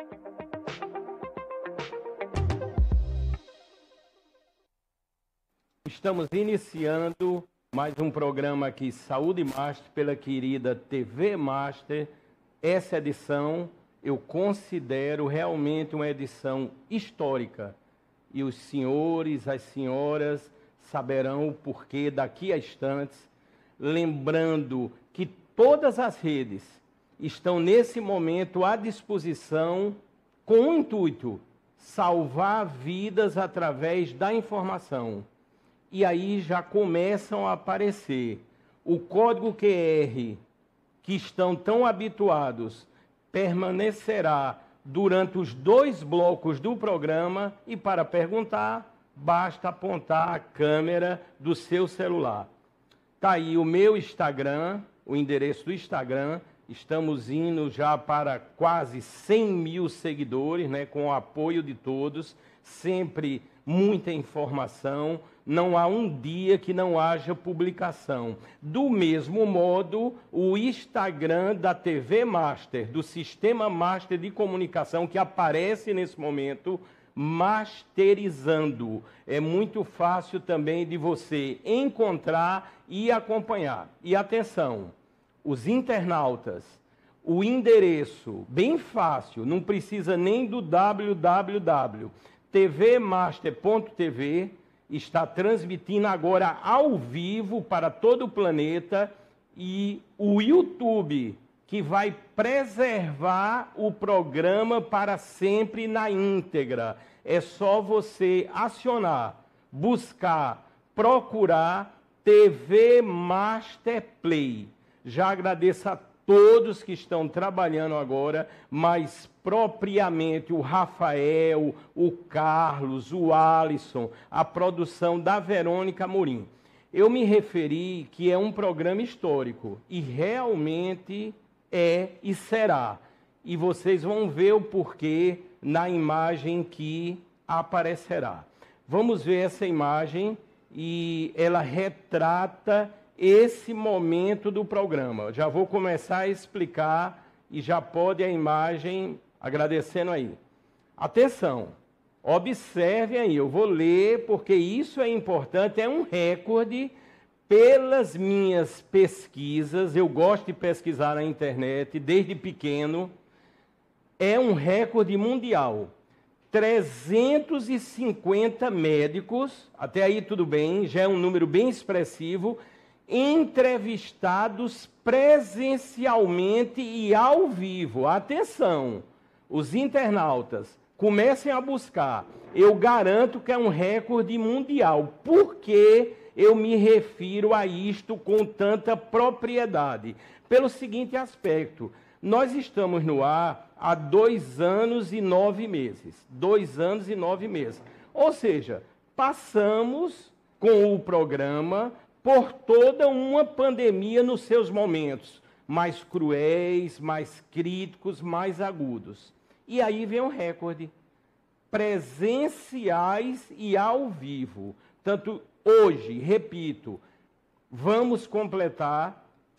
Estamos iniciando mais um programa aqui, Saúde Master, pela querida TV Master. Essa edição eu considero realmente uma edição histórica. E os senhores, as senhoras saberão o porquê daqui a instantes. Lembrando que todas as redes estão nesse momento à disposição com o intuito salvar vidas através da informação. E aí já começam a aparecer o código QR, que estão tão habituados, permanecerá durante os 2 blocos do programa, e para perguntar, basta apontar a câmera do seu celular. Está aí o meu Instagram, o endereço do Instagram. Estamos indo já para quase 100 mil seguidores, né, com o apoio de todos, sempre muita informação. Não há um dia que não haja publicação. Do mesmo modo, o Instagram da TV Master, do Sistema Master de Comunicação, que aparece nesse momento, masterizando. É muito fácil também de você encontrar e acompanhar. E atenção, os internautas, o endereço, bem fácil, não precisa nem do www, tvmaster.tv, está transmitindo agora ao vivo para todo o planeta, e o YouTube, que vai preservar o programa para sempre na íntegra. É só você acionar, buscar, procurar TV Master Play. Já agradeço a todos que estão trabalhando agora, mas propriamente o Rafael, o Carlos, o Alisson, a produção da Verônica Amorim. Eu me referi que é um programa histórico, e realmente é e será. E vocês vão ver o porquê na imagem que aparecerá. Vamos ver essa imagem, e ela retrata esse momento do programa. Já vou começar a explicar, e já pode a imagem, agradecendo aí. Atenção, observem aí, eu vou ler porque isso é importante, é um recorde. Pelas minhas pesquisas, eu gosto de pesquisar na internet desde pequeno, é um recorde mundial. 350 médicos, até aí tudo bem, já é um número bem expressivo, entrevistados presencialmente e ao vivo. Atenção, os internautas, comecem a buscar. Eu garanto que é um recorde mundial. Por que eu me refiro a isto com tanta propriedade? Pelo seguinte aspecto: nós estamos no ar há 2 anos e 9 meses. 2 anos e 9 meses. Ou seja, passamos com o programa por toda uma pandemia nos seus momentos mais cruéis, mais críticos, mais agudos. E aí vem um recorde. Presenciais e ao vivo. Tanto hoje, repito, vamos completar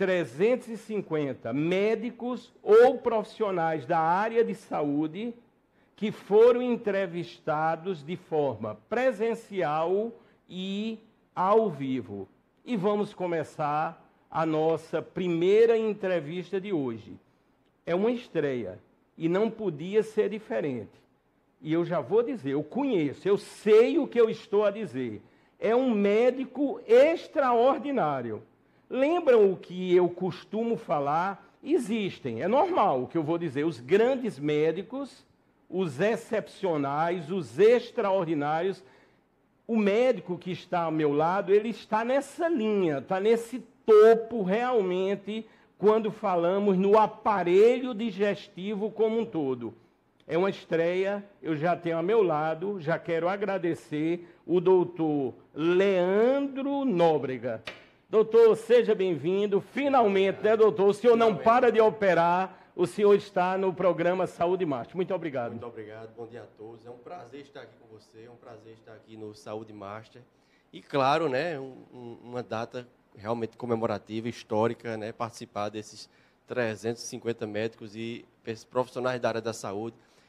350 médicos ou profissionais da área de saúde que foram entrevistados de forma presencial e ao vivo. E vamos começar a nossa primeira entrevista de hoje. É uma estreia e não podia ser diferente. E eu já vou dizer, eu conheço, eu sei o que eu estou a dizer. É um médico extraordinário. Lembram o que eu costumo falar? Existem, é normal o que eu vou dizer, os grandes médicos, os excepcionais, os extraordinários. O médico que está ao meu lado, ele está nessa linha, está nesse topo realmente, quando falamos no aparelho digestivo como um todo. É uma estreia, eu já tenho ao meu lado, já quero agradecer o doutor Leandro Nóbrega. Doutor, seja bem-vindo. Finalmente, né, doutor? O senhor não para de operar, o senhor está no programa Saúde Master. Muito obrigado. Muito obrigado, bom dia a todos. É um prazer estar aqui com você, é um prazer estar aqui no Saúde Master. E, claro, né, uma data realmente comemorativa, histórica, né, participar desses 350 médicos e profissionais da área da saúde.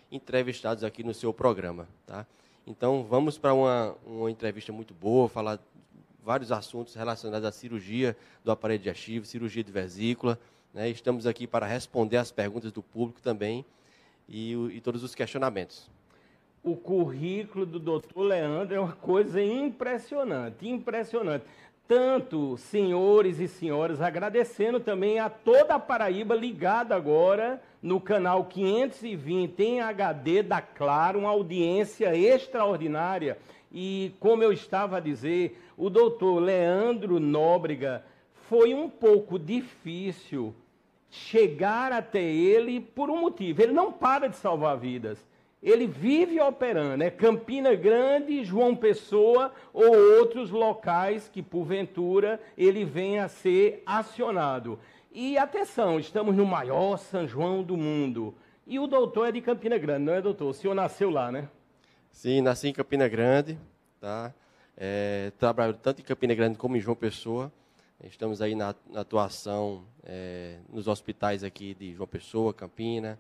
entrevistados aqui no seu programa. Tá? Então, vamos para uma entrevista muito boa, falar vários assuntos relacionados à cirurgia do aparelho digestivo, cirurgia de vesícula. Né? Estamos aqui para responder as perguntas do público também e todos os questionamentos. O currículo do doutor Leandro é uma coisa impressionante, impressionante. Tanto senhores e senhoras, agradecendo também a toda a Paraíba ligada agora no canal 520 em HD da Claro, uma audiência extraordinária. E como eu estava a dizer, o doutor Leandro Nóbrega, foi um pouco difícil chegar até ele por um motivo. Ele não para de salvar vidas. Ele vive operando, é Campina Grande, João Pessoa ou outros locais que, porventura, ele venha a ser acionado. E atenção, estamos no maior São João do mundo. E o doutor é de Campina Grande, não é, doutor? O senhor nasceu lá, né? Sim, nasci em Campina Grande, tá? Trabalho tanto em Campina Grande como em João Pessoa. Estamos aí na atuação nos hospitais aqui de João Pessoa, Campina,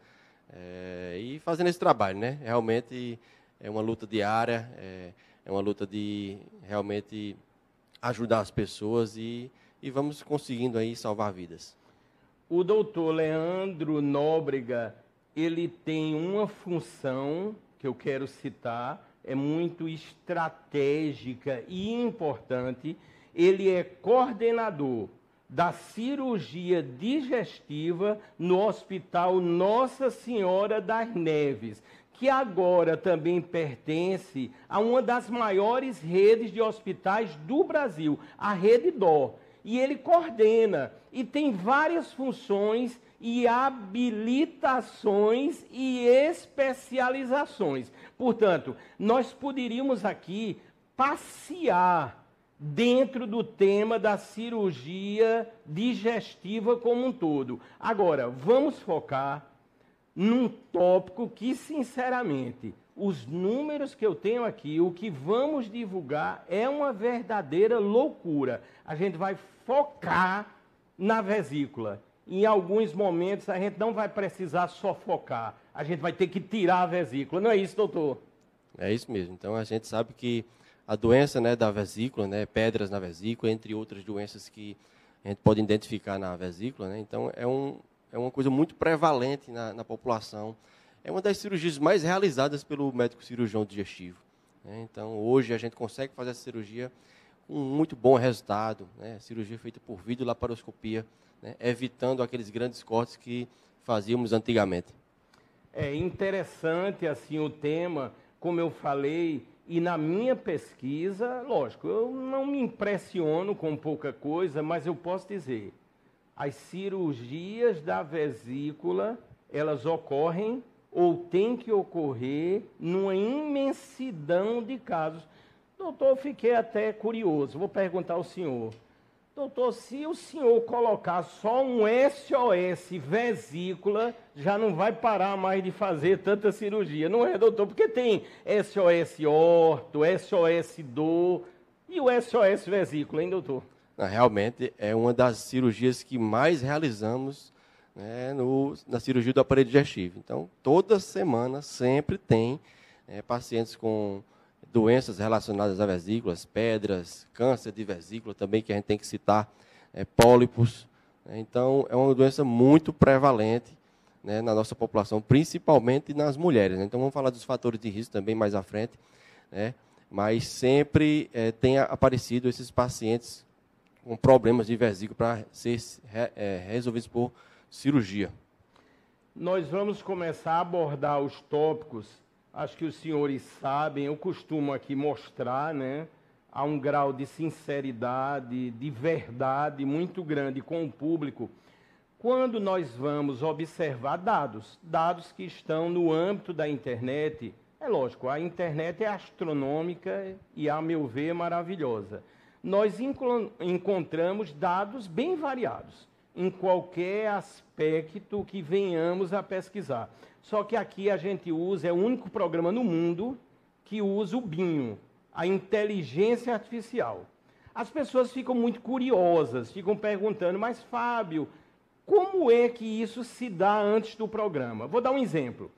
e fazendo esse trabalho, né? Realmente é uma luta diária, é uma luta de realmente ajudar as pessoas e vamos conseguindo aí salvar vidas. O doutor Leandro Nóbrega, ele tem uma função que eu quero citar, é muito estratégica e importante. Ele é coordenador da cirurgia digestiva no Hospital Nossa Senhora das Neves, que agora também pertence a uma das maiores redes de hospitais do Brasil, a Rede Dó. E ele coordena e tem várias funções e habilitações e especializações. Portanto, nós poderíamos aqui passear dentro do tema da cirurgia digestiva como um todo. Agora, vamos focar num tópico que, sinceramente, os números que eu tenho aqui, o que vamos divulgar é uma verdadeira loucura. A gente vai focar na vesícula. Em alguns momentos, a gente não vai precisar só focar. A gente vai ter que tirar a vesícula. Não é isso, doutor? É isso mesmo. Então, a gente sabe que a doença, né, da vesícula, né, pedras na vesícula, entre outras doenças que a gente pode identificar na vesícula, né, então é uma coisa muito prevalente na população. É uma das cirurgias mais realizadas pelo médico cirurgião digestivo. Né, então, hoje a gente consegue fazer essa cirurgia com muito bom resultado, né, cirurgia feita por videolaparoscopia, né, evitando aqueles grandes cortes que fazíamos antigamente. É interessante assim o tema, como eu falei. E na minha pesquisa, lógico, eu não me impressiono com pouca coisa, mas eu posso dizer, as cirurgias da vesícula, elas ocorrem ou têm que ocorrer numa imensidão de casos. Doutor, eu fiquei até curioso, vou perguntar ao senhor. Doutor, se o senhor colocar só um SOS vesícula, já não vai parar mais de fazer tanta cirurgia, não é, doutor? Porque tem SOS orto, SOS dor e o SOS vesícula, hein, doutor? Realmente é uma das cirurgias que mais realizamos, né, na cirurgia do aparelho digestivo. Então, toda semana sempre tem pacientes com doenças relacionadas a vesículas, pedras, câncer de vesícula também, que a gente tem que citar, pólipos. Então, é uma doença muito prevalente, né, na nossa população, principalmente nas mulheres. Né? Então, vamos falar dos fatores de risco também mais à frente, né? Mas sempre tem aparecido esses pacientes com problemas de vesícula para ser resolvidos por cirurgia. Nós vamos começar a abordar os tópicos. Acho que os senhores sabem, eu costumo aqui mostrar, né, há um grau de sinceridade, de verdade muito grande com o público, quando nós vamos observar dados que estão no âmbito da internet. É lógico, a internet é astronômica e, a meu ver, maravilhosa. Nós encontramos dados bem variados, em qualquer aspecto que venhamos a pesquisar. Só que aqui a gente usa, é o único programa no mundo que usa o BIM, a inteligência artificial. As pessoas ficam muito curiosas, ficam perguntando, mas Fábio, como é que isso se dá antes do programa? Vou dar um exemplo.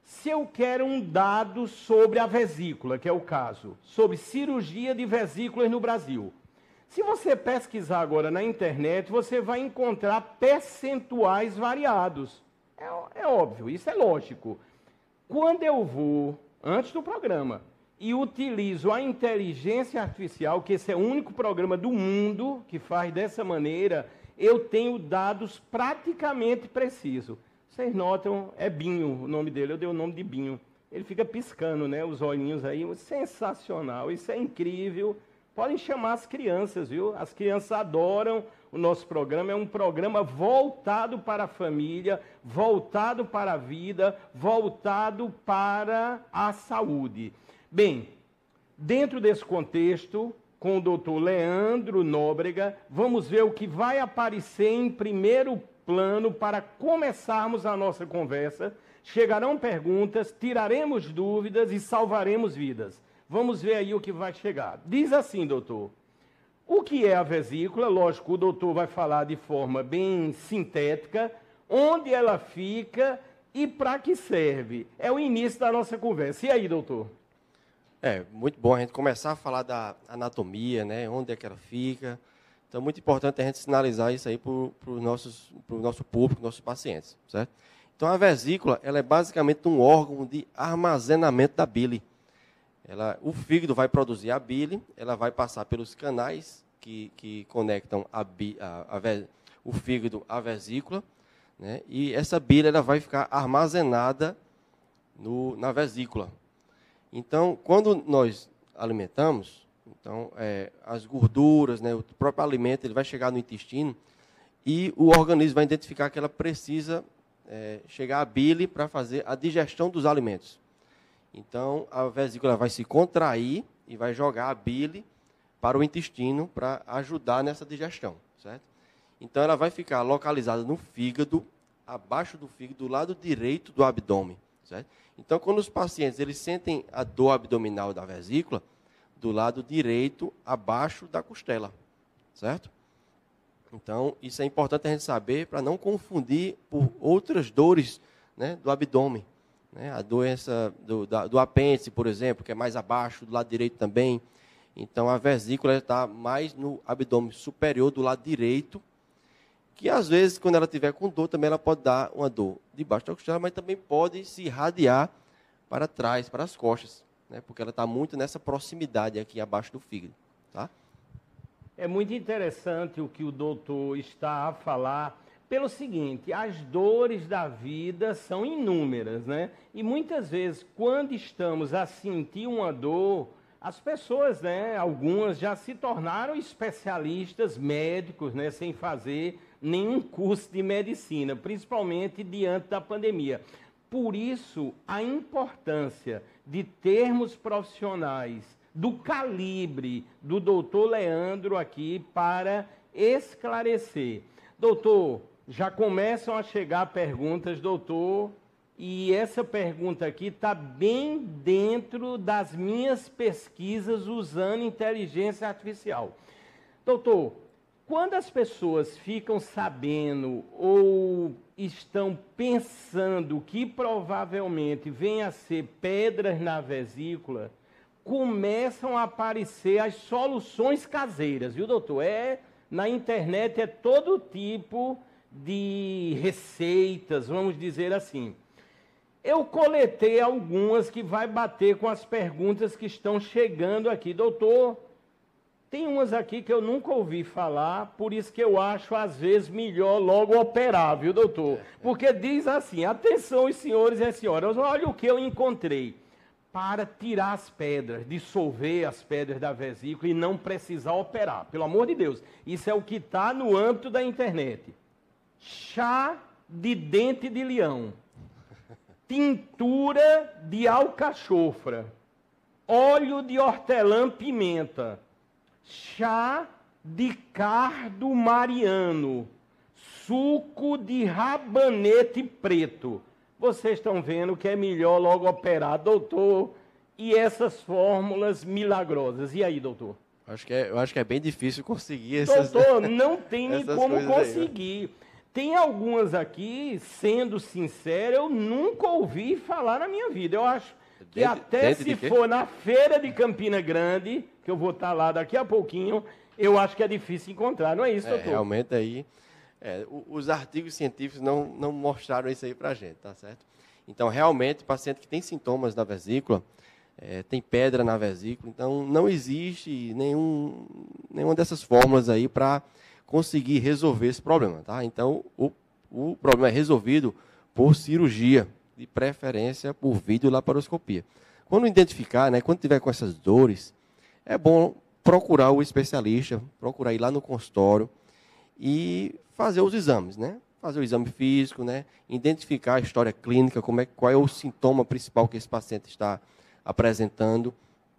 Se eu quero um dado sobre a vesícula, que é o caso, sobre cirurgia de vesículas no Brasil, se você pesquisar agora na internet, você vai encontrar percentuais variados. É óbvio, isso é lógico. Quando eu vou, antes do programa, e utilizo a inteligência artificial, que esse é o único programa do mundo que faz dessa maneira, eu tenho dados praticamente precisos. Vocês notam, é Binho o nome dele, eu dei o nome de Binho. Ele fica piscando, né, os olhinhos aí, sensacional, isso é incrível. Podem chamar as crianças, viu? As crianças adoram o nosso programa, é um programa voltado para a família, voltado para a vida, voltado para a saúde. Bem, dentro desse contexto, com o doutor Leandro Nóbrega, vamos ver o que vai aparecer em primeiro plano para começarmos a nossa conversa. Chegarão perguntas, tiraremos dúvidas e salvaremos vidas. Vamos ver aí o que vai chegar. Diz assim, doutor, o que é a vesícula? Lógico, o doutor vai falar de forma bem sintética, onde ela fica e para que serve. É o início da nossa conversa. E aí, doutor? É muito bom a gente começar a falar da anatomia, né? Onde é que ela fica. Então, é muito importante a gente sinalizar isso aí para o nosso público, nossos pacientes, certo? Então, a vesícula, ela é basicamente um órgão de armazenamento da bile. O fígado vai produzir a bile, ela vai passar pelos canais que conectam o fígado à vesícula, né? E essa bile ela vai ficar armazenada na vesícula. Então, quando nós alimentamos, então, as gorduras, né, o próprio alimento, ele vai chegar no intestino e o organismo vai identificar que ela precisa chegar à bile para fazer a digestão dos alimentos. Então, a vesícula vai se contrair e vai jogar a bile para o intestino para ajudar nessa digestão, certo? Então, ela vai ficar localizada no fígado, abaixo do fígado, do lado direito do abdômen, certo? Então, quando os pacientes eles sentem a dor abdominal da vesícula, do lado direito, abaixo da costela, certo? Então, isso é importante a gente saber para não confundir por outras dores, né, do abdômen. Né? A doença do apêndice, por exemplo, que é mais abaixo, do lado direito também. Então, a vesícula está mais no abdômen superior, do lado direito, que às vezes, quando ela estiver com dor, também ela pode dar uma dor debaixo da costela, mas também pode se irradiar para trás, para as costas, né? Porque ela está muito nessa proximidade aqui abaixo do fígado. Tá? É muito interessante o que o doutor está a falar, pelo seguinte, as dores da vida são inúmeras, né? E muitas vezes, quando estamos a sentir uma dor, as pessoas, né, algumas já se tornaram especialistas médicos, né, sem fazer nenhum curso de medicina, principalmente diante da pandemia. Por isso, a importância de termos profissionais do calibre do doutor Leandro aqui para esclarecer. Doutor, já começam a chegar perguntas, doutor, e essa pergunta aqui está bem dentro das minhas pesquisas usando inteligência artificial. Doutor, quando as pessoas ficam sabendo ou estão pensando que provavelmente venha a ser pedras na vesícula, começam a aparecer as soluções caseiras, viu, doutor? Na internet é todo tipo de receitas, vamos dizer assim. Eu coletei algumas que vai bater com as perguntas que estão chegando aqui. Doutor, tem umas aqui que eu nunca ouvi falar, por isso que eu acho, às vezes, melhor logo operar, viu, doutor? Porque diz assim, atenção, os senhores e as senhoras, olha o que eu encontrei. Para tirar as pedras, dissolver as pedras da vesícula e não precisar operar. Pelo amor de Deus, isso é o que está no âmbito da internet. Chá de dente de leão, tintura de alcachofra, óleo de hortelã-pimenta, chá de cardo mariano, suco de rabanete preto. Vocês estão vendo que é melhor logo operar, doutor, e essas fórmulas milagrosas. E aí, doutor? Eu acho que é bem difícil conseguir essas... Doutor, não tem nem como conseguir. tem algumas aqui, sendo sincero, eu nunca ouvi falar na minha vida. Eu acho que até se for na feira de Campina Grande, que eu vou estar lá daqui a pouquinho, eu acho que é difícil encontrar. Não é isso, doutor? Realmente aí, os artigos científicos não mostraram isso aí para a gente, tá certo? Então, realmente, paciente que tem sintomas na vesícula, tem pedra na vesícula, então não existe nenhuma dessas fórmulas aí para conseguir resolver esse problema, tá? Então, o problema é resolvido por cirurgia, de preferência por videolaparoscopia. Quando identificar, né, quando tiver com essas dores, é bom procurar o especialista, procurar ir lá no consultório e fazer os exames, né? Fazer o exame físico, né? Identificar a história clínica, qual é o sintoma principal que esse paciente está apresentando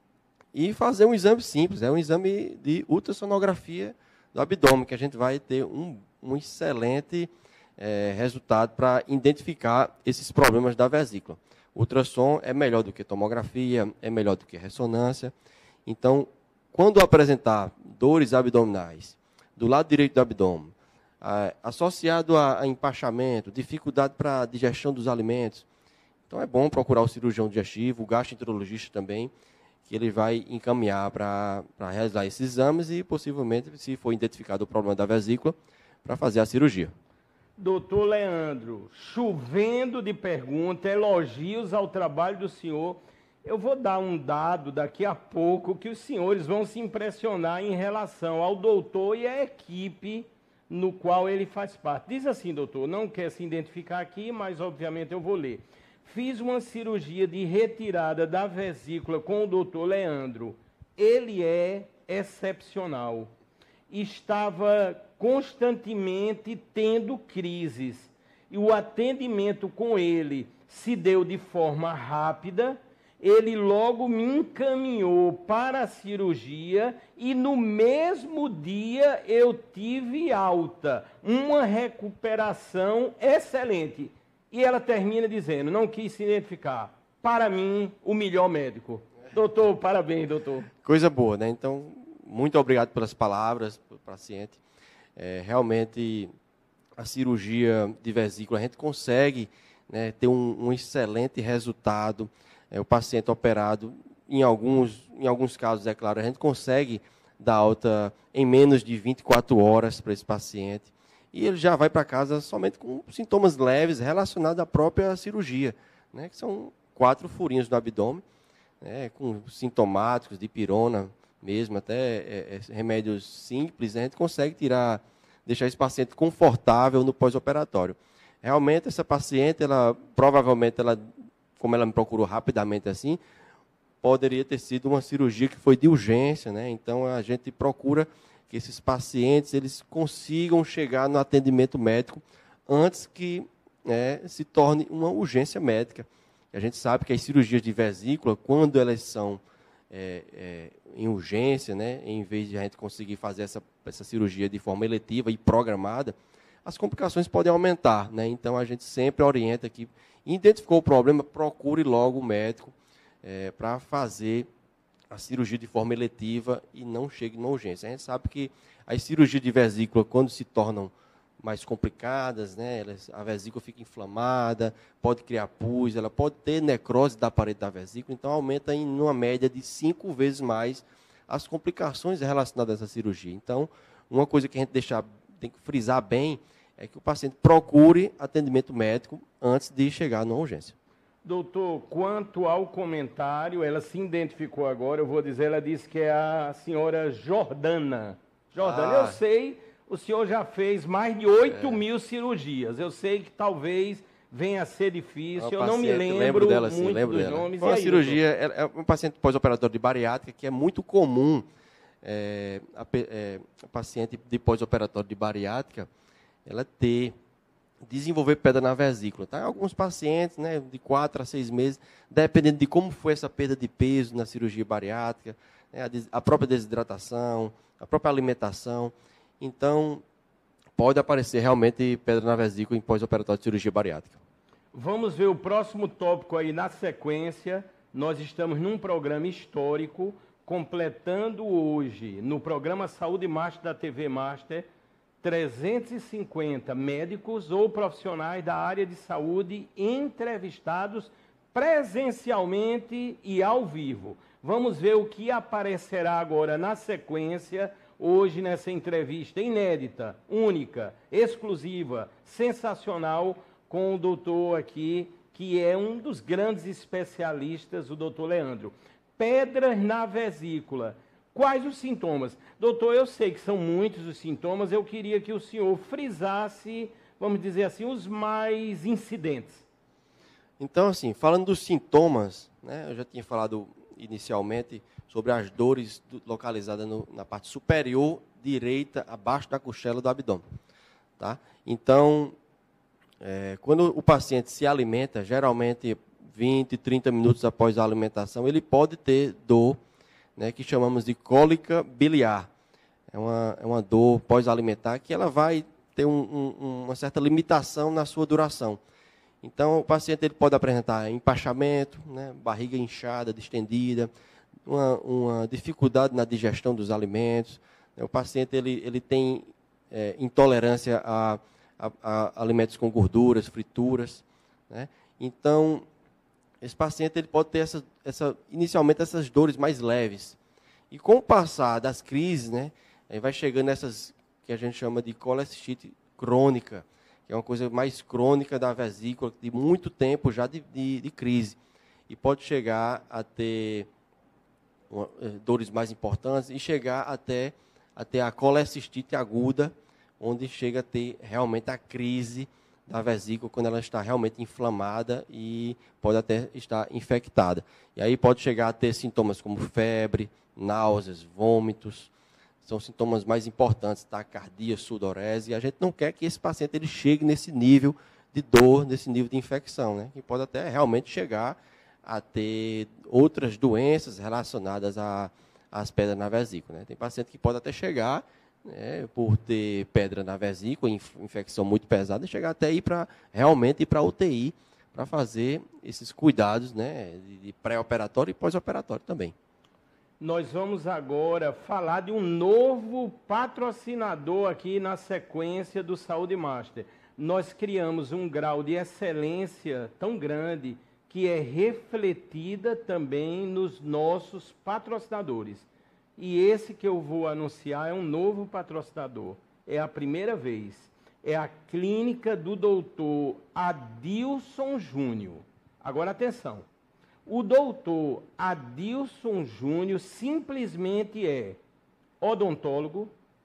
e fazer um exame simples, um exame de ultrassonografia do abdômen, que a gente vai ter um excelente resultado para identificar esses problemas da vesícula. O ultrassom é melhor do que tomografia, é melhor do que ressonância. Então, quando apresentar dores abdominais do lado direito do abdômen, associado a empachamento, dificuldade para a digestão dos alimentos, então é bom procurar o cirurgião digestivo, o gastroenterologista também, que ele vai encaminhar para realizar esses exames e, possivelmente, se for identificado o problema da vesícula, para fazer a cirurgia. Doutor Leandro, chovendo de perguntas, elogios ao trabalho do senhor. Eu vou dar um dado daqui a pouco que os senhores vão se impressionar em relação ao doutor e à equipe no qual ele faz parte. Diz assim, doutor, não quer se identificar aqui, mas obviamente eu vou ler. Fiz uma cirurgia de retirada da vesícula com o doutor Leandro. Ele é excepcional. Estava constantemente tendo crises. E o atendimento com ele se deu de forma rápida. Ele logo me encaminhou para a cirurgia e no mesmo dia eu tive alta. Uma recuperação excelente. E ela termina dizendo, não quis se identificar, para mim, o melhor médico. Doutor, parabéns, doutor. Coisa boa, né? Então, muito obrigado pelas palavras, pelo paciente. Realmente, a cirurgia de vesícula, a gente consegue, né, ter um excelente resultado. O paciente operado, em alguns casos, é claro, a gente consegue dar alta em menos de 24 horas para esse paciente. E ele já vai para casa somente com sintomas leves relacionados à própria cirurgia, né, que são 4 furinhos no abdômen, né, com sintomáticos de pirona mesmo, até remédios simples, a gente consegue deixar esse paciente confortável no pós-operatório. Realmente, essa paciente, provavelmente, como ela me procurou rapidamente assim, poderia ter sido uma cirurgia que foi de urgência, né? Então, a gente procura que esses pacientes eles consigam chegar no atendimento médico antes que se torne uma urgência médica. A gente sabe que as cirurgias de vesícula, quando elas são em urgência, né, em vez de a gente conseguir fazer essa cirurgia de forma eletiva e programada, as complicações podem aumentar, né? Então, a gente sempre orienta que, identificou o problema, procure logo o médico para fazer a cirurgia de forma eletiva e não chegue na urgência. A gente sabe que as cirurgias de vesícula, quando se tornam mais complicadas, né, a vesícula fica inflamada, pode criar pus, ela pode ter necrose da parede da vesícula, então aumenta em uma média de 5 vezes mais as complicações relacionadas a essa cirurgia. Então, uma coisa que a gente tem que frisar bem é que o paciente procure atendimento médico antes de chegar na urgência. Doutor, quanto ao comentário, ela se identificou agora, eu vou dizer, ela disse que é a senhora Jordana. Jordana, eu sei, o senhor já fez mais de 8.000 cirurgias. Eu sei que talvez venha a ser difícil, eu não me lembro dela, sim, muito dos nomes. Foi uma cirurgia, é um paciente pós-operatório de bariátrica, que é muito comum, a paciente de pós-operatório de bariátrica, ela desenvolver pedra na vesícula. Tá? Alguns pacientes, né, de 4 a 6 meses, dependendo de como foi essa perda de peso na cirurgia bariátrica, né, a própria desidratação, a própria alimentação. Então, pode aparecer realmente pedra na vesícula em pós-operatório de cirurgia bariátrica. Vamos ver o próximo tópico aí na sequência. Nós estamos num programa histórico, completando hoje, no programa Saúde Master da TV Master, 350 médicos ou profissionais da área de saúde entrevistados presencialmente e ao vivo. Vamos ver o que aparecerá agora na sequência, hoje nessa entrevista inédita, única, exclusiva, sensacional, com o doutor aqui, que é um dos grandes especialistas, o doutor Leandro. Pedras na vesícula. Quais os sintomas? Doutor, eu sei que são muitos os sintomas, eu queria que o senhor frisasse, vamos dizer assim, os mais incidentes. Então, assim, falando dos sintomas, né, eu já tinha falado inicialmente sobre as dores localizadas na parte superior direita, abaixo da costela do abdômen. Tá? Então, quando o paciente se alimenta, geralmente 20, 30 minutos após a alimentação, ele pode ter dor, né, que chamamos de cólica biliar. É uma dor pós-alimentar que ela vai ter uma certa limitação na sua duração. Então, o paciente ele pode apresentar empachamento, né, barriga inchada, distendida, uma dificuldade na digestão dos alimentos. O paciente ele tem intolerância a alimentos com gorduras, frituras, né? Então, esse paciente ele pode ter inicialmente essas dores mais leves. E com o passar das crises, né, aí vai chegando nessas que a gente chama de colestite crônica, que é uma coisa mais crônica da vesícula, de muito tempo já de crise. E pode chegar a ter dores mais importantes e chegar até a colecistite aguda, onde chega a ter realmente a crise da vesícula, quando ela está realmente inflamada e pode até estar infectada. E aí pode chegar a ter sintomas como febre, náuseas, vômitos. São sintomas mais importantes, taquicardia, sudorese. E a gente não quer que esse paciente ele chegue nesse nível de dor, nesse nível de infecção, né? E pode até realmente chegar a ter outras doenças relacionadas às pedras na vesícula, né? Tem paciente que pode até chegar, por ter pedra na vesícula, infecção muito pesada, chegar até realmente ir para a UTI para fazer esses cuidados, né, de pré-operatório e pós-operatório também. Nós vamos agora falar de um novo patrocinador aqui na sequência do Saúde Master. Nós criamos um grau de excelência tão grande que é refletida também nos nossos patrocinadores. E esse que eu vou anunciar é um novo patrocinador. É a primeira vez. É a clínica do doutor Adilson Júnior. Agora, atenção. O doutor Adilson Júnior simplesmente é odontólogo,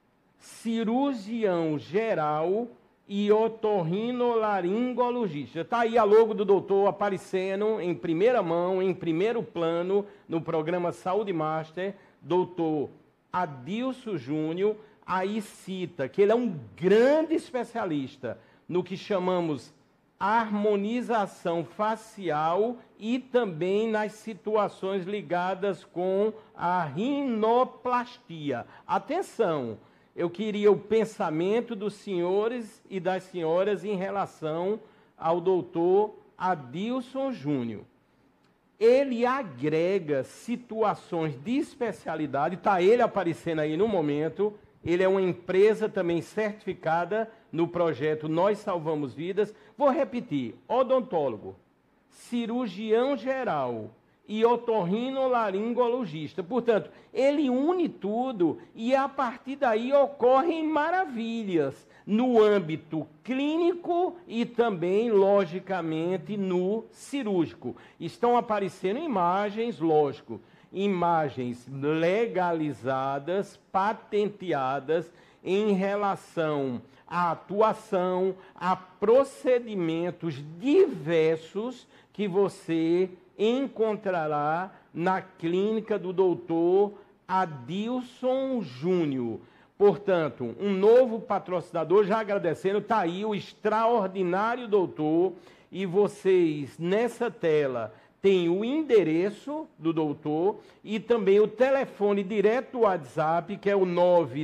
cirurgião geral e otorrinolaringologista. Está aí a logo do doutor aparecendo em primeira mão, em primeiro plano, no programa Saúde Master. Doutor Adilson Júnior, aí cita que ele é um grande especialista no que chamamos harmonização facial e também nas situações ligadas com a rinoplastia. Atenção, eu queria o pensamento dos senhores e das senhoras em relação ao doutor Adilson Júnior. Ele agrega situações de especialidade, está ele aparecendo aí no momento, ele é uma empresa também certificada no projeto Nós Salvamos Vidas. Vou repetir, odontólogo, cirurgião geral e otorrinolaringologista. Portanto, ele une tudo e a partir daí ocorrem maravilhas no âmbito clínico e também, logicamente, no cirúrgico. Estão aparecendo imagens, lógico, imagens legalizadas, patenteadas em relação à atuação, a procedimentos diversos que você encontrará na clínica do doutor Adilson Júnior. Portanto, um novo patrocinador, já agradecendo, está aí o extraordinário doutor, e vocês, nessa tela, tem o endereço do doutor e também o telefone direto do WhatsApp, que é o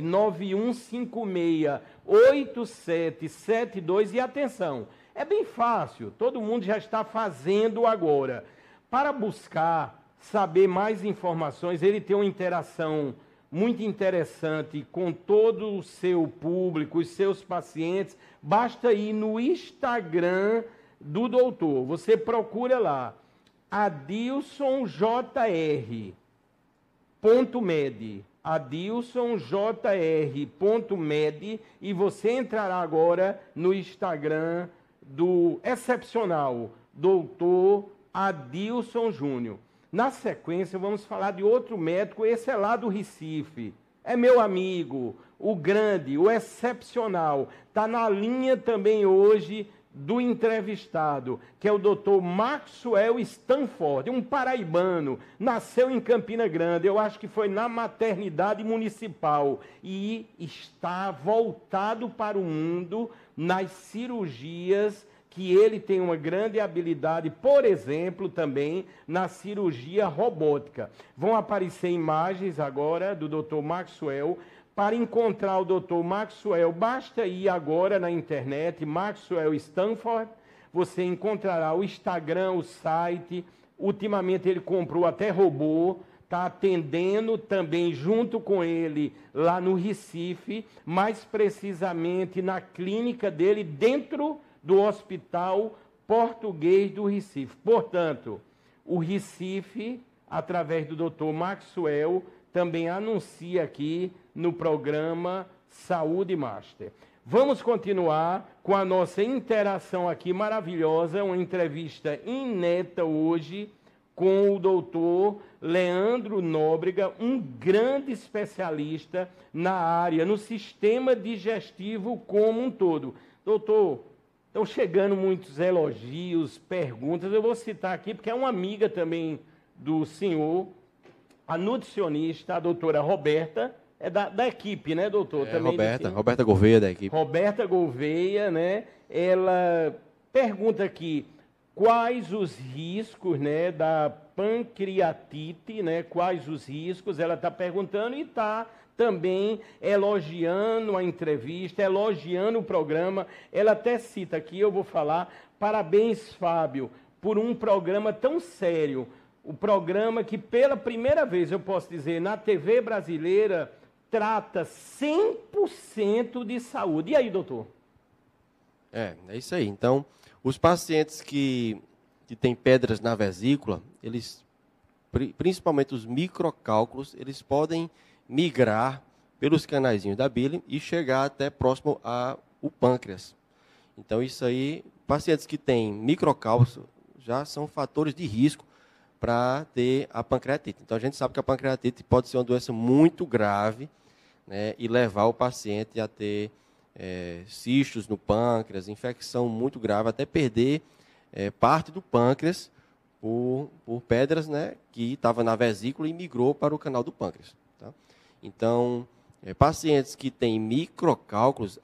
991568772. E atenção, é bem fácil, todo mundo já está fazendo agora. Para buscar, saber mais informações, ele tem uma interação muito interessante com todo o seu público, os seus pacientes, basta ir no Instagram do doutor. Você procura lá, adilsonjr.med, adilsonjr.med, e você entrará agora no Instagram do excepcional doutor Adilson Júnior. Na sequência, vamos falar de outro médico, esse é lá do Recife. É meu amigo, o grande, o excepcional. Está na linha também hoje do entrevistado, que é o doutor Maxwell Stanford, um paraibano, nasceu em Campina Grande, eu acho que foi na maternidade municipal, e está voltado para o mundo nas cirurgias, que ele tem uma grande habilidade, por exemplo, também na cirurgia robótica. Vão aparecer imagens agora do Dr. Maxwell. Para encontrar o Dr. Maxwell, basta ir agora na internet, Maxwell Stanford, você encontrará o Instagram, o site. Ultimamente ele comprou até robô, está atendendo também junto com ele lá no Recife, mais precisamente na clínica dele, dentro do Hospital Português do Recife. Portanto, o Recife, através do Dr. Maxwell, também anuncia aqui no programa Saúde Master. Vamos continuar com a nossa interação aqui maravilhosa, uma entrevista inédita hoje com o doutor Leandro Nóbrega, um grande especialista na área, no sistema digestivo como um todo. Doutor, estão chegando muitos elogios, perguntas, eu vou citar aqui, porque é uma amiga também do senhor, a nutricionista, a doutora Roberta, é da equipe, né, doutor? Também Roberta Gouveia, da equipe. Roberta Gouveia, né? Ela pergunta aqui quais os riscos, né, da pancreatite, né? Quais os riscos? Ela está perguntando e está também elogiando a entrevista, elogiando o programa. Ela até cita aqui, eu vou falar, parabéns, Fábio, por um programa tão sério. O programa que, pela primeira vez, eu posso dizer, na TV brasileira, trata 100% de saúde. E aí, doutor? É isso aí. Então, os pacientes que têm pedras na vesícula, eles, principalmente os microcálculos, eles podem migrar pelos canaizinhos da bile e chegar até próximo ao pâncreas. Então, isso aí, pacientes que têm microcálculos já são fatores de risco para ter a pancreatite. Então, a gente sabe que a pancreatite pode ser uma doença muito grave, né, e levar o paciente a ter cistos no pâncreas, infecção muito grave, até perder parte do pâncreas por pedras, né, que estava na vesícula e migrou para o canal do pâncreas. Tá? Então, pacientes que têm microcálculos,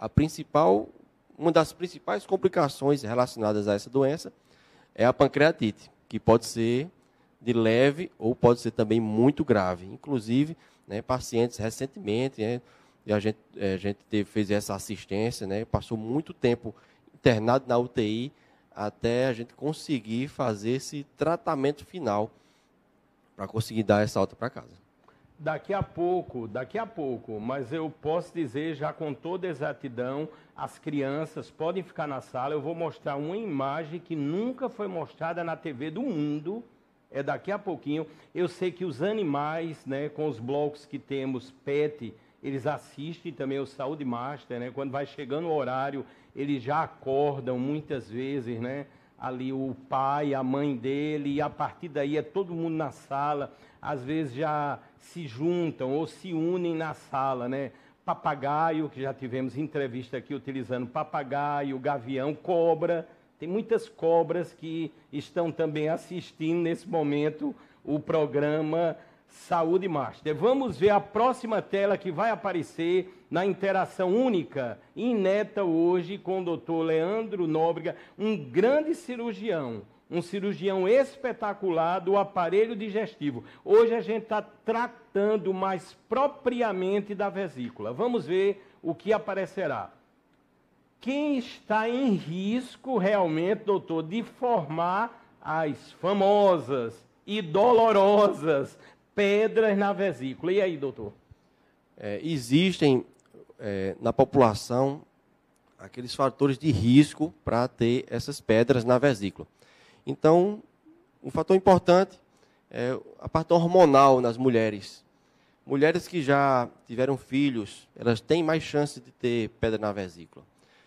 uma das principais complicações relacionadas a essa doença é a pancreatite, que pode ser de leve ou pode ser também muito grave. Inclusive, né, pacientes recentemente, né, e a gente fez essa assistência, né, passou muito tempo internado na UTI até a gente conseguir fazer esse tratamento final para conseguir dar essa alta para casa. Daqui a pouco, mas eu posso dizer já com toda exatidão, as crianças podem ficar na sala, eu vou mostrar uma imagem que nunca foi mostrada na TV do mundo, é daqui a pouquinho. Eu sei que os animais, né, com os blocos que temos, PET, eles assistem também o Saúde Master, né, quando vai chegando o horário, eles já acordam muitas vezes, né, ali o pai, a mãe dele, e a partir daí é todo mundo na sala, às vezes já se juntam ou se unem na sala, né? Papagaio, que já tivemos entrevista aqui utilizando papagaio, gavião, cobra. Tem muitas cobras que estão também assistindo nesse momento o programa Saúde Master. Vamos ver a próxima tela que vai aparecer na interação única, inédita hoje, com o doutor Leandro Nóbrega, um grande cirurgião, um cirurgião espetacular do aparelho digestivo. Hoje a gente está tratando mais propriamente da vesícula. Vamos ver o que aparecerá. Quem está em risco realmente, doutor, de formar as famosas e dolorosas pedras na vesícula? E aí, doutor? existem na população aqueles fatores de risco para ter essas pedras na vesícula. Então, um fator importante é a parte hormonal nas mulheres. Mulheres que já tiveram filhos, elas têm mais chance de ter pedra na vesícula.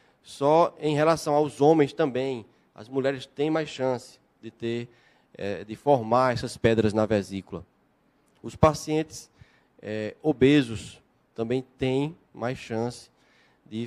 Só em relação aos homens também, as mulheres têm mais chance de ter, de formar essas pedras na vesícula. Os pacientes obesos também têm mais chance de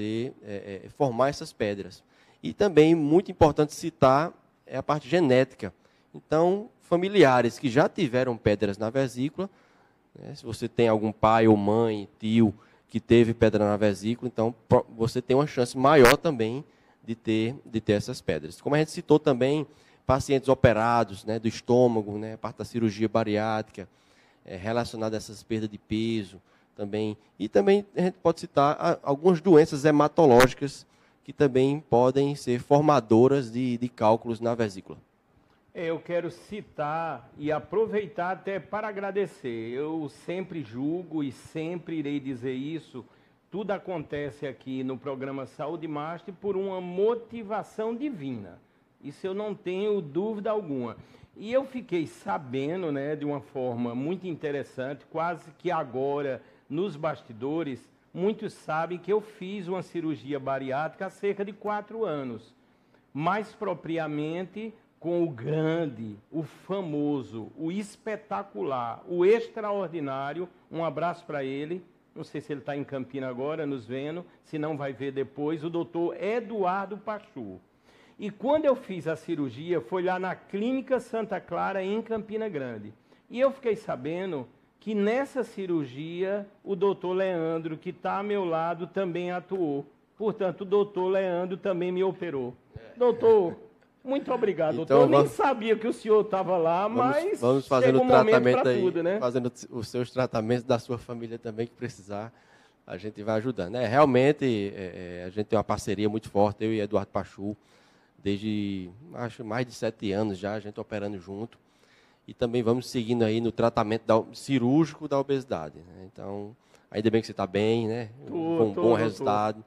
formar essas pedras. E também, muito importante citar, é a parte genética. Então, familiares que já tiveram pedras na vesícula, se você tem algum pai ou mãe, tio, que teve pedra na vesícula, então você tem uma chance maior também de ter essas pedras. Como a gente citou também, pacientes operados, do estômago, parte da cirurgia bariátrica, relacionada a essas perdas de peso também. E também a gente pode citar algumas doenças hematológicas que também podem ser formadoras de cálculos na vesícula. Eu quero citar e aproveitar até para agradecer. Eu sempre julgo e sempre irei dizer isso. Tudo acontece aqui no programa Saúde Master por uma motivação divina. Isso eu não tenho dúvida alguma. E eu fiquei sabendo, de uma forma muito interessante, quase que agora, nos bastidores, muitos sabem que eu fiz uma cirurgia bariátrica há cerca de 4 anos. Mais propriamente com o grande, o famoso, o espetacular, o extraordinário, um abraço para ele, não sei se ele está em Campina agora, nos vendo, se não vai ver depois, o doutor Eduardo Pachu. E quando eu fiz a cirurgia, foi lá na Clínica Santa Clara, em Campina Grande. E eu fiquei sabendo que nessa cirurgia, o doutor Leandro, que está ao meu lado, também atuou. Portanto, o doutor Leandro também me operou. Doutor, muito obrigado, então, doutor. Eu nem sabia que o senhor estava lá, mas vamos fazendo o tratamento aí, tudo, fazendo os seus tratamentos da sua família também, que precisar, a gente vai ajudando. Realmente, a gente tem uma parceria muito forte, eu e Eduardo Pachu, desde, acho, mais de 7 anos já, a gente operando junto. E também vamos seguindo aí no tratamento cirúrgico da obesidade. Então, ainda bem que você está bem, com um bom resultado.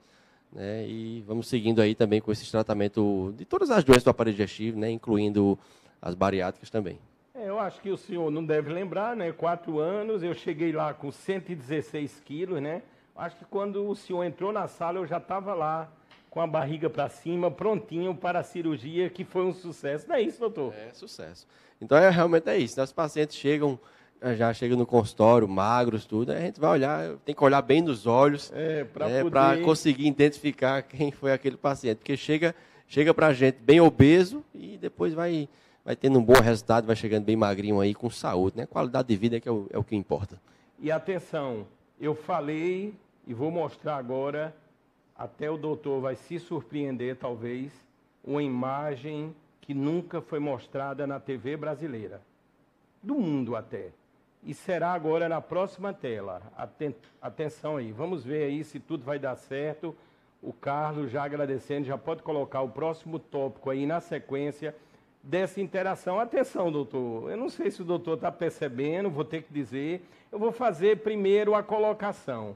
E vamos seguindo aí também com esse tratamento de todas as doenças do aparelho digestivo, incluindo as bariátricas também. Eu acho que o senhor não deve lembrar, 4 anos, eu cheguei lá com 116 quilos, Acho que quando o senhor entrou na sala, eu já estava lá, com a barriga para cima, prontinho para a cirurgia, que foi um sucesso. Não é isso, doutor? É sucesso. Então, realmente é isso. Os pacientes chegam no consultório, magros, tudo, a gente vai olhar, tem que olhar bem nos olhos, para conseguir identificar quem foi aquele paciente. Porque chega para a gente bem obeso e depois vai tendo um bom resultado, vai chegando bem magrinho aí, com saúde. Qualidade de vida é o que importa. E atenção, eu falei e vou mostrar agora, até o doutor vai se surpreender, talvez, uma imagem que nunca foi mostrada na TV brasileira, do mundo até. E será agora na próxima tela. Atenção aí, vamos ver aí se tudo vai dar certo. O Carlos já agradecendo, já pode colocar o próximo tópico aí na sequência dessa interação. Atenção, doutor, eu não sei se o doutor está percebendo, vou ter que dizer. Eu vou fazer primeiro a colocação.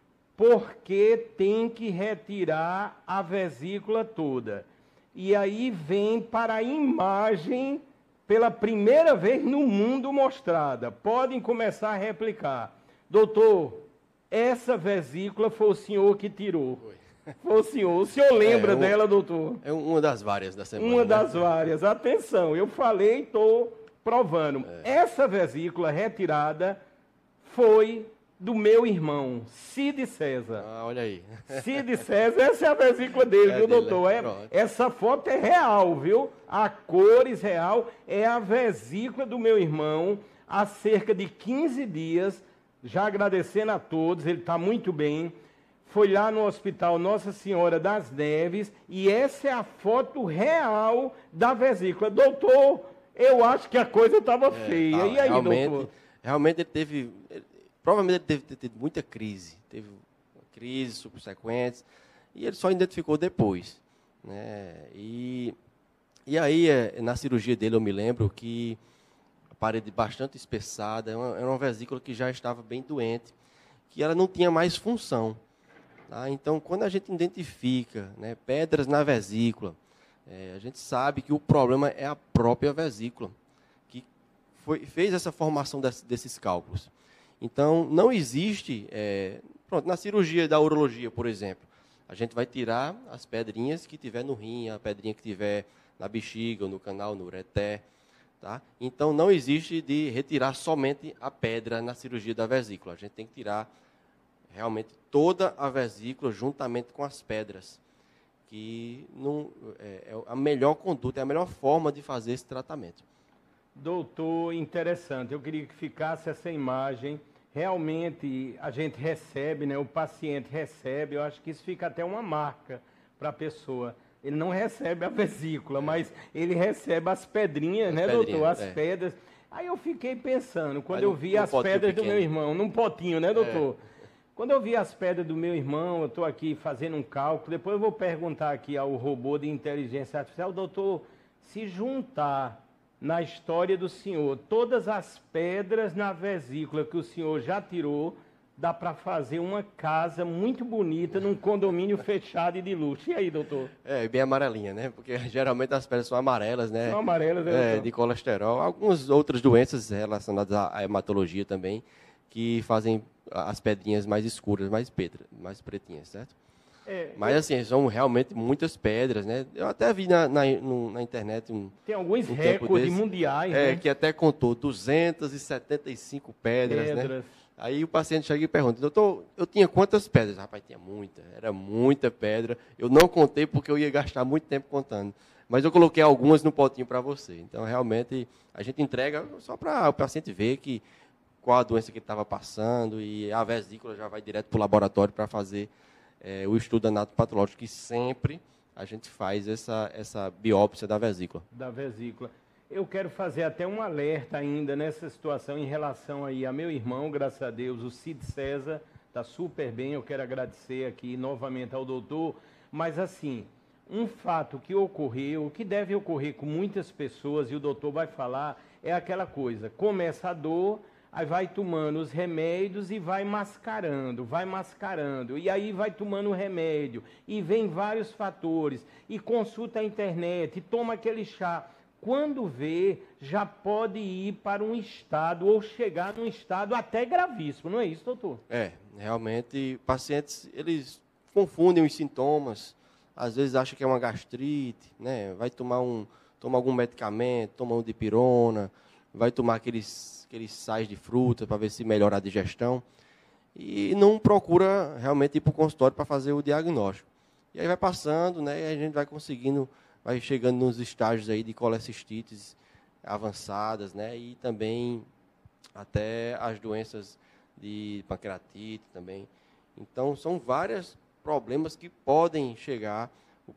Porque tem que retirar a vesícula toda. E aí vem para a imagem, pela primeira vez no mundo mostrada. Podem começar a replicar. Doutor, essa vesícula foi o senhor que tirou. Foi o senhor. O senhor lembra dela, doutor? É uma das várias da semana. Uma das várias. Atenção, eu falei e estou provando. Essa vesícula retirada foi do meu irmão, Cid César. Olha aí. Cid César, essa é a vesícula dele, viu, doutor? Essa foto é real, viu? A cores real, é a vesícula do meu irmão, há cerca de 15 dias, já agradecendo a todos, ele está muito bem. Foi lá no Hospital Nossa Senhora das Neves, e essa é a foto real da vesícula. Doutor, eu acho que a coisa estava feia. E aí, doutor? Realmente ele teve... Provavelmente ele deve ter tido muita crise, teve crises subsequentes, e ele só identificou depois. E aí, na cirurgia dele, eu me lembro que a parede bastante espessada, era uma vesícula que já estava bem doente, que ela não tinha mais função. Tá? Então, quando a gente identifica, né, pedras na vesícula, a gente sabe que o problema é a própria vesícula, que fez essa formação desses cálculos. Então, não existe... pronto, na cirurgia da urologia, por exemplo, a gente vai tirar as pedrinhas que tiver no rim, a pedrinha que tiver na bexiga, ou no canal, no ureter. Tá? Então, não existe de retirar somente a pedra na cirurgia da vesícula. A gente tem que tirar realmente toda a vesícula juntamente com as pedras, que não, é a melhor conduta, é a melhor forma de fazer esse tratamento. Doutor, interessante. Eu queria que ficasse essa imagem. Realmente, a gente recebe, né? O paciente recebe, eu acho que isso fica até uma marca para a pessoa. Ele não recebe a vesícula, mas ele recebe as pedrinhas, né, doutor? As pedras. Aí eu fiquei pensando, quando eu vi as pedras do meu irmão, num potinho, né, doutor? Quando eu vi as pedras do meu irmão, eu estou aqui fazendo um cálculo, depois eu vou perguntar aqui ao robô de inteligência artificial, doutor, se juntar na história do senhor todas as pedras na vesícula que o senhor já tirou, dá para fazer uma casa muito bonita num condomínio fechado e de luxo. E aí, doutor? Bem amarelinha, né? Porque geralmente as pedras são amarelas, né? São amarelas, né? De colesterol. Algumas outras doenças relacionadas à hematologia também, que fazem as pedrinhas mais escuras, mais pretinhas, certo? Mas assim, são realmente muitas pedras, né? Eu até vi na internet tem alguns recordes mundiais, né? Que até contou 275 pedras, né? Aí o paciente chega e pergunta, doutor, eu tinha quantas pedras? Rapaz, tinha muita, era muita pedra. Eu não contei porque eu ia gastar muito tempo contando. Mas eu coloquei algumas no potinho para você. Então, realmente, a gente entrega só para o paciente ver qual a doença que ele estava passando e a vesícula já vai direto para o laboratório para fazer o estudo anatopatológico, que sempre a gente faz essa biópsia da vesícula. Da vesícula. Eu quero fazer até um alerta ainda nessa situação em relação aí a meu irmão, graças a Deus, o Cid César, está super bem, eu quero agradecer aqui novamente ao doutor, mas assim, um fato que ocorreu, que deve ocorrer com muitas pessoas, e o doutor vai falar, é aquela coisa, começa a dor, aí vai tomando os remédios e vai mascarando, e aí vai tomando o remédio, e vem vários fatores, e consulta a internet, e toma aquele chá. Quando vê, já pode ir para um estado, ou chegar num estado até gravíssimo, não é isso, doutor? Realmente, pacientes, eles confundem os sintomas, às vezes acham que é uma gastrite, né? Vai tomar algum medicamento, toma um dipirona, vai tomar aqueles sais de fruta para ver se melhora a digestão, e não procura realmente ir para o consultório para fazer o diagnóstico. E aí vai passando, né? E a gente vai chegando nos estágios aí de colecistites avançadas, né? E também até as doenças de pancreatite também. Então, são vários problemas que podem chegar,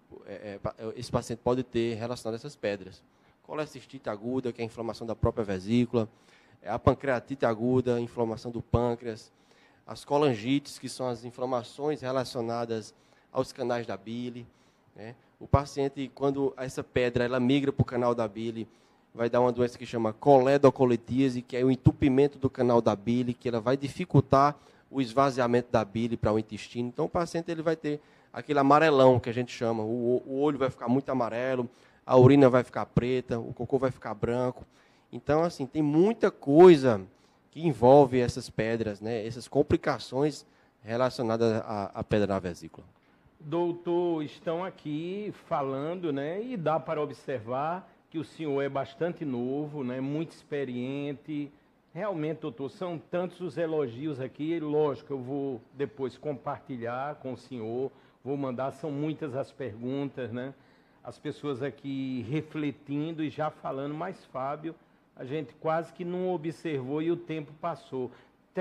esse paciente pode ter relacionado a essas pedras. Colecistite aguda, que é a inflamação da própria vesícula, a pancreatite aguda, inflamação do pâncreas, as colangites, que são as inflamações relacionadas aos canais da bile, né? O paciente, quando essa pedra ela migra para o canal da bile, vai dar uma doença que chama coledocolitíase, que é o entupimento do canal da bile, que ela vai dificultar o esvaziamento da bile para o intestino. Então, o paciente ele vai ter aquele amarelão que a gente chama, o olho vai ficar muito amarelo, a urina vai ficar preta, o cocô vai ficar branco. Então, assim, tem muita coisa que envolve essas pedras, né? Essas complicações relacionadas à pedra na vesícula. Doutor, estão aqui falando, né, e dá para observar que o senhor é bastante novo, né, muito experiente. Realmente, doutor, são tantos os elogios aqui, lógico, eu vou depois compartilhar com o senhor, vou mandar, são muitas as perguntas, né, as pessoas aqui refletindo e já falando, mas Fábio, a gente quase que não observou e o tempo passou.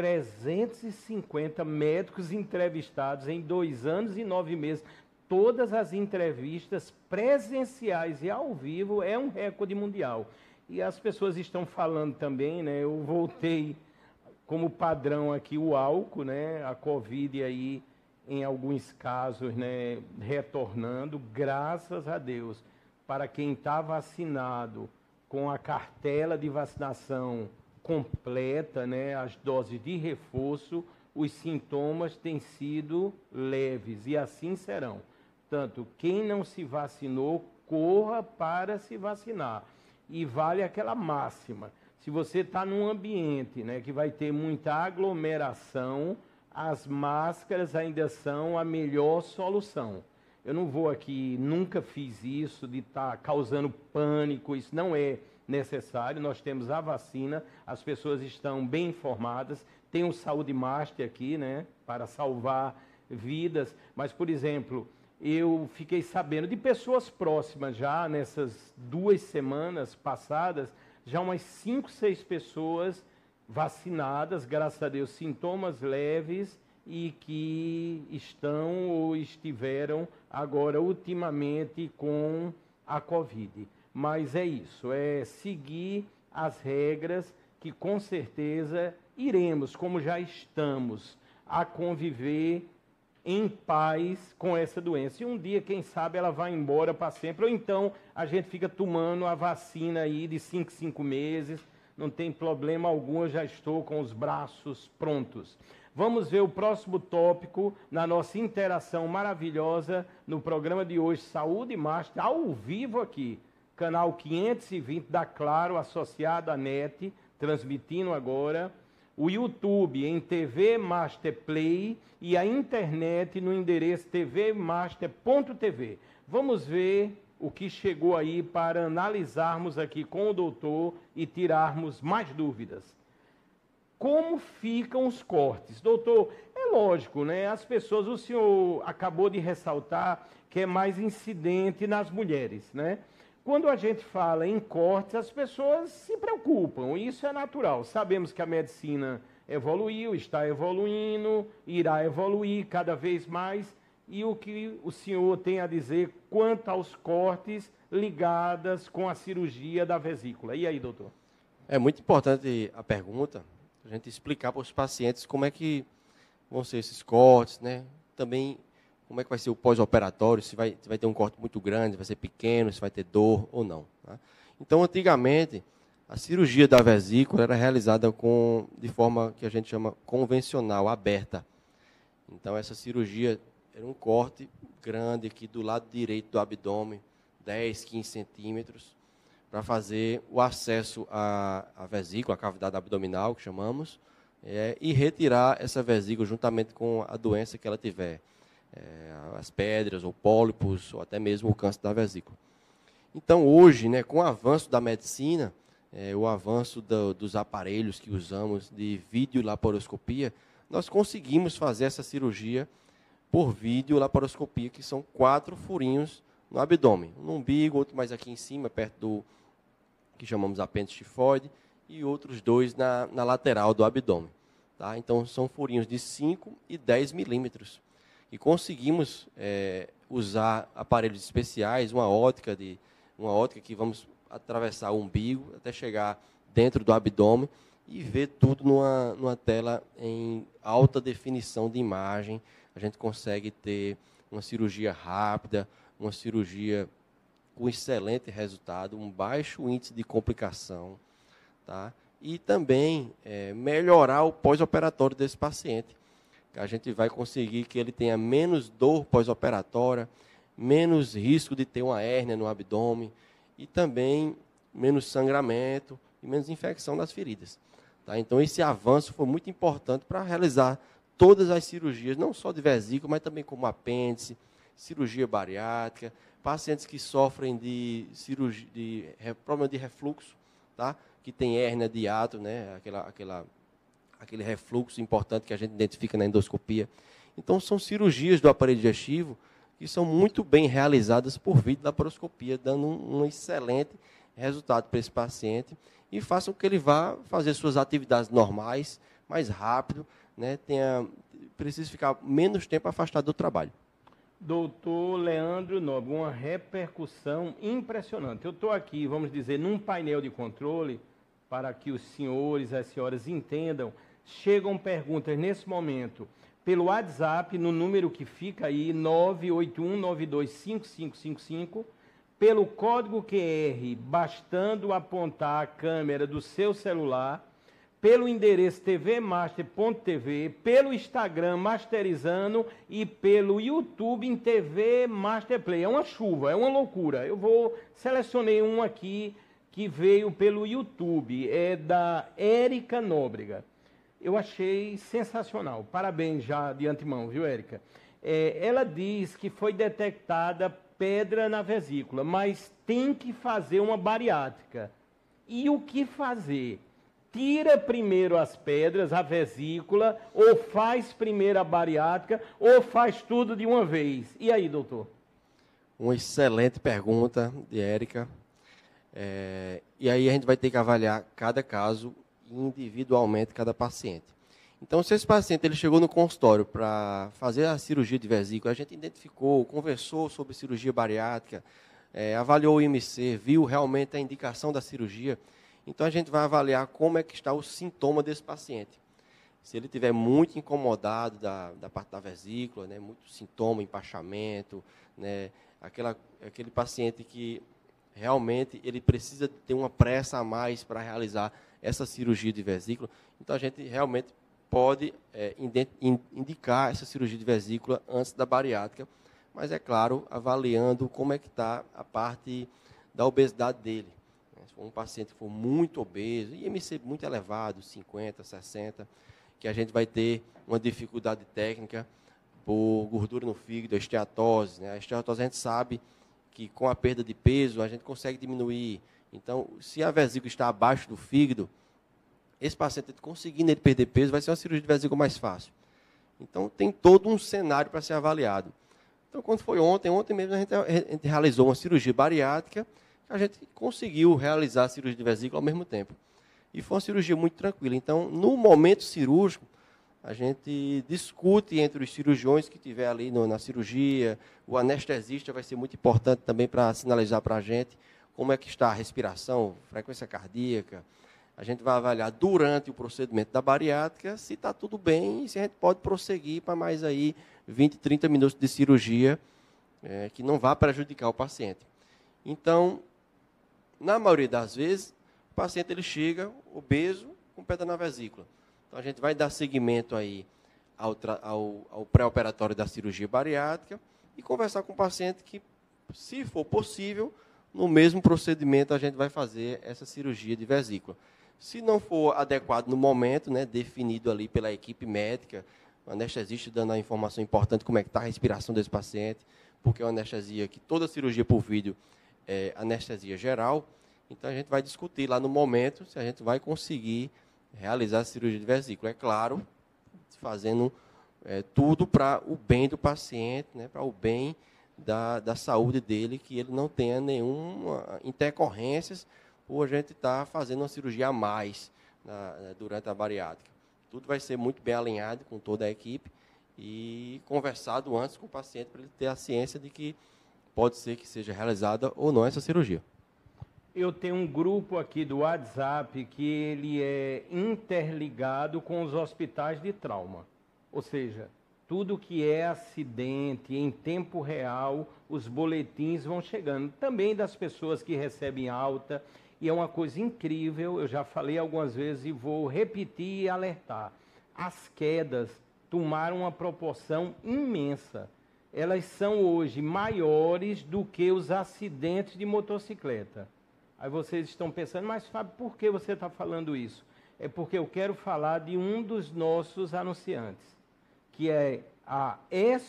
350 médicos entrevistados em 2 anos e 9 meses. Todas as entrevistas presenciais e ao vivo é um recorde mundial. E as pessoas estão falando também, né? Eu voltei como padrão aqui o álcool, né? A Covid aí, em alguns casos, né? Retornando, graças a Deus. Para quem está vacinado com a cartela de vacinação completa, né, as doses de reforço, os sintomas têm sido leves e assim serão. Portanto, quem não se vacinou, corra para se vacinar. E vale aquela máxima. Se você está num ambiente, né, que vai ter muita aglomeração, as máscaras ainda são a melhor solução. Eu não vou aqui, nunca fiz isso, de estar causando pânico, isso não é necessário. Nós temos a vacina, as pessoas estão bem informadas, tem o Saúde Master aqui, né, para salvar vidas. Mas, por exemplo, eu fiquei sabendo de pessoas próximas já, nessas 2 semanas passadas, já umas 5, 6 pessoas vacinadas, graças a Deus, sintomas leves e que estão ou estiveram agora ultimamente com a Covid. Mas é isso, é seguir as regras que com certeza iremos, como já estamos, a conviver em paz com essa doença. E um dia, quem sabe, ela vai embora para sempre. Ou então a gente fica tomando a vacina aí de 5 em 5 meses. Não tem problema algum, eu já estou com os braços prontos. Vamos ver o próximo tópico na nossa interação maravilhosa no programa de hoje, Saúde Master, ao vivo aqui. Canal 520 da Claro, associado à NET, transmitindo agora. O YouTube em TV Master Play e a internet no endereço tvmaster.tv. Vamos ver o que chegou aí para analisarmos aqui com o doutor e tirarmos mais dúvidas. Como ficam os cortes? Doutor, é lógico, né? As pessoas, o senhor acabou de ressaltar que é mais incidente nas mulheres, né? Quando a gente fala em cortes, as pessoas se preocupam, isso é natural. Sabemos que a medicina evoluiu, está evoluindo, irá evoluir cada vez mais. E o que o senhor tem a dizer quanto aos cortes ligados com a cirurgia da vesícula? E aí, doutor? É muito importante a pergunta, a gente explicar para os pacientes como é que vão ser esses cortes, né? Também como é que vai ser o pós-operatório, se vai ter um corte muito grande, vai ser pequeno, se vai ter dor ou não. Tá? Então, antigamente, a cirurgia da vesícula era realizada de forma que a gente chama convencional, aberta. Então, essa cirurgia era um corte grande aqui do lado direito do abdômen, 10, 15 centímetros, para fazer o acesso à vesícula, à cavidade abdominal, que chamamos, e retirar essa vesícula juntamente com a doença que ela tiver. As pedras, ou pólipos, ou até mesmo o câncer da vesícula. Então, hoje, né, com o avanço da medicina, o avanço dos aparelhos que usamos de videolaparoscopia, nós conseguimos fazer essa cirurgia por videolaparoscopia, que são 4 furinhos no abdômen. Um no umbigo, outro mais aqui em cima, perto do que chamamos apêndice tifoide, e outros 2 na lateral do abdômen. Tá? Então, são furinhos de 5 e 10 milímetros. E conseguimos usar aparelhos especiais, uma ótica que vamos atravessar o umbigo até chegar dentro do abdômen e ver tudo numa tela em alta definição de imagem. A gente consegue ter uma cirurgia rápida, uma cirurgia com excelente resultado, um baixo índice de complicação, tá? E também melhorar o pós-operatório desse paciente. A gente vai conseguir que ele tenha menos dor pós-operatória, menos risco de ter uma hérnia no abdômen e também menos sangramento e menos infecção das feridas. Tá? Então, esse avanço foi muito importante para realizar todas as cirurgias, não só de vesícula, mas também como apêndice, cirurgia bariátrica, pacientes que sofrem de problema de refluxo, tá? Que tem hérnia de hiato, né? Aquele refluxo importante que a gente identifica na endoscopia. Então, são cirurgias do aparelho digestivo que são muito bem realizadas por videolaparoscopia, dando um excelente resultado para esse paciente e façam que ele vá fazer suas atividades normais, mais rápido, né? Precisa ficar menos tempo afastado do trabalho. Doutor Leandro Nobre, uma repercussão impressionante. Eu estou aqui, vamos dizer, num painel de controle, para que os senhores e as senhoras entendam. Chegam perguntas nesse momento pelo WhatsApp, no número que fica aí, 981925555, pelo código QR, bastando apontar a câmera do seu celular, pelo endereço tvmaster.tv, pelo Instagram Masterizando e pelo YouTube em TV Masterplay. É uma chuva, é uma loucura. Selecionei um aqui que veio pelo YouTube, é da Érica Nóbrega. Eu achei sensacional. Parabéns já de antemão, viu, Érica? Ela diz que foi detectada pedra na vesícula, mas tem que fazer uma bariátrica. E o que fazer? Tira primeiro as pedras, a vesícula, ou faz primeiro a bariátrica, ou faz tudo de uma vez. E aí, doutor? Uma excelente pergunta de Érica. E aí a gente vai ter que avaliar cada caso individualmente, cada paciente. Então, se esse paciente ele chegou no consultório para fazer a cirurgia de vesícula, a gente identificou, conversou sobre cirurgia bariátrica, avaliou o IMC, viu realmente a indicação da cirurgia, então a gente vai avaliar como é que está o sintoma desse paciente. Se ele estiver muito incomodado da parte da vesícula, né, muito sintoma, empachamento, né, aquele paciente que realmente ele precisa ter uma pressa a mais para realizar essa cirurgia de vesícula, então a gente realmente pode indicar essa cirurgia de vesícula antes da bariátrica, mas é claro, avaliando como é que está a parte da obesidade dele. Se for um paciente que for muito obeso, IMC muito elevado, 50, 60, que a gente vai ter uma dificuldade técnica por gordura no fígado, a esteatose. Né? A esteatose a gente sabe que com a perda de peso a gente consegue diminuir. Então, se a vesícula está abaixo do fígado, esse paciente conseguindo ele perder peso, vai ser uma cirurgia de vesícula mais fácil. Então, tem todo um cenário para ser avaliado. Então, quando foi ontem mesmo a gente realizou uma cirurgia bariátrica, a gente conseguiu realizar a cirurgia de vesícula ao mesmo tempo. E foi uma cirurgia muito tranquila. Então, no momento cirúrgico, a gente discute entre os cirurgiões que tiver ali na cirurgia, o anestesista vai ser muito importante também para sinalizar para a gente como é que está a respiração, frequência cardíaca. A gente vai avaliar durante o procedimento da bariátrica se está tudo bem e se a gente pode prosseguir para mais aí 20, 30 minutos de cirurgia que não vá prejudicar o paciente. Então, na maioria das vezes, o paciente ele chega obeso com pedra na vesícula. Então, a gente vai dar seguimento aí ao pré-operatório da cirurgia bariátrica e conversar com o paciente que, se for possível, no mesmo procedimento a gente vai fazer essa cirurgia de vesícula. Se não for adequado no momento, né, definido ali pela equipe médica, o anestesista dando a informação importante como é que está a respiração desse paciente, porque é uma anestesia que toda cirurgia por vídeo é anestesia geral, então a gente vai discutir lá no momento se a gente vai conseguir realizar a cirurgia de vesícula. É claro, fazendo tudo para o bem do paciente, né, para o bem da saúde dele, que ele não tenha nenhuma intercorrências por a gente estar fazendo uma cirurgia a mais durante a bariátrica. Tudo vai ser muito bem alinhado com toda a equipe e conversado antes com o paciente para ele ter a ciência de que pode ser que seja realizada ou não essa cirurgia. Eu tenho um grupo aqui do WhatsApp que ele é interligado com os hospitais de trauma. Ou seja, tudo que é acidente, em tempo real, os boletins vão chegando. Também das pessoas que recebem alta. E é uma coisa incrível, eu já falei algumas vezes e vou repetir e alertar. As quedas tomaram uma proporção imensa. Elas são hoje maiores do que os acidentes de motocicleta. Aí vocês estão pensando, mas Fábio, por que você está falando isso? É porque eu quero falar de um dos nossos anunciantes, que é a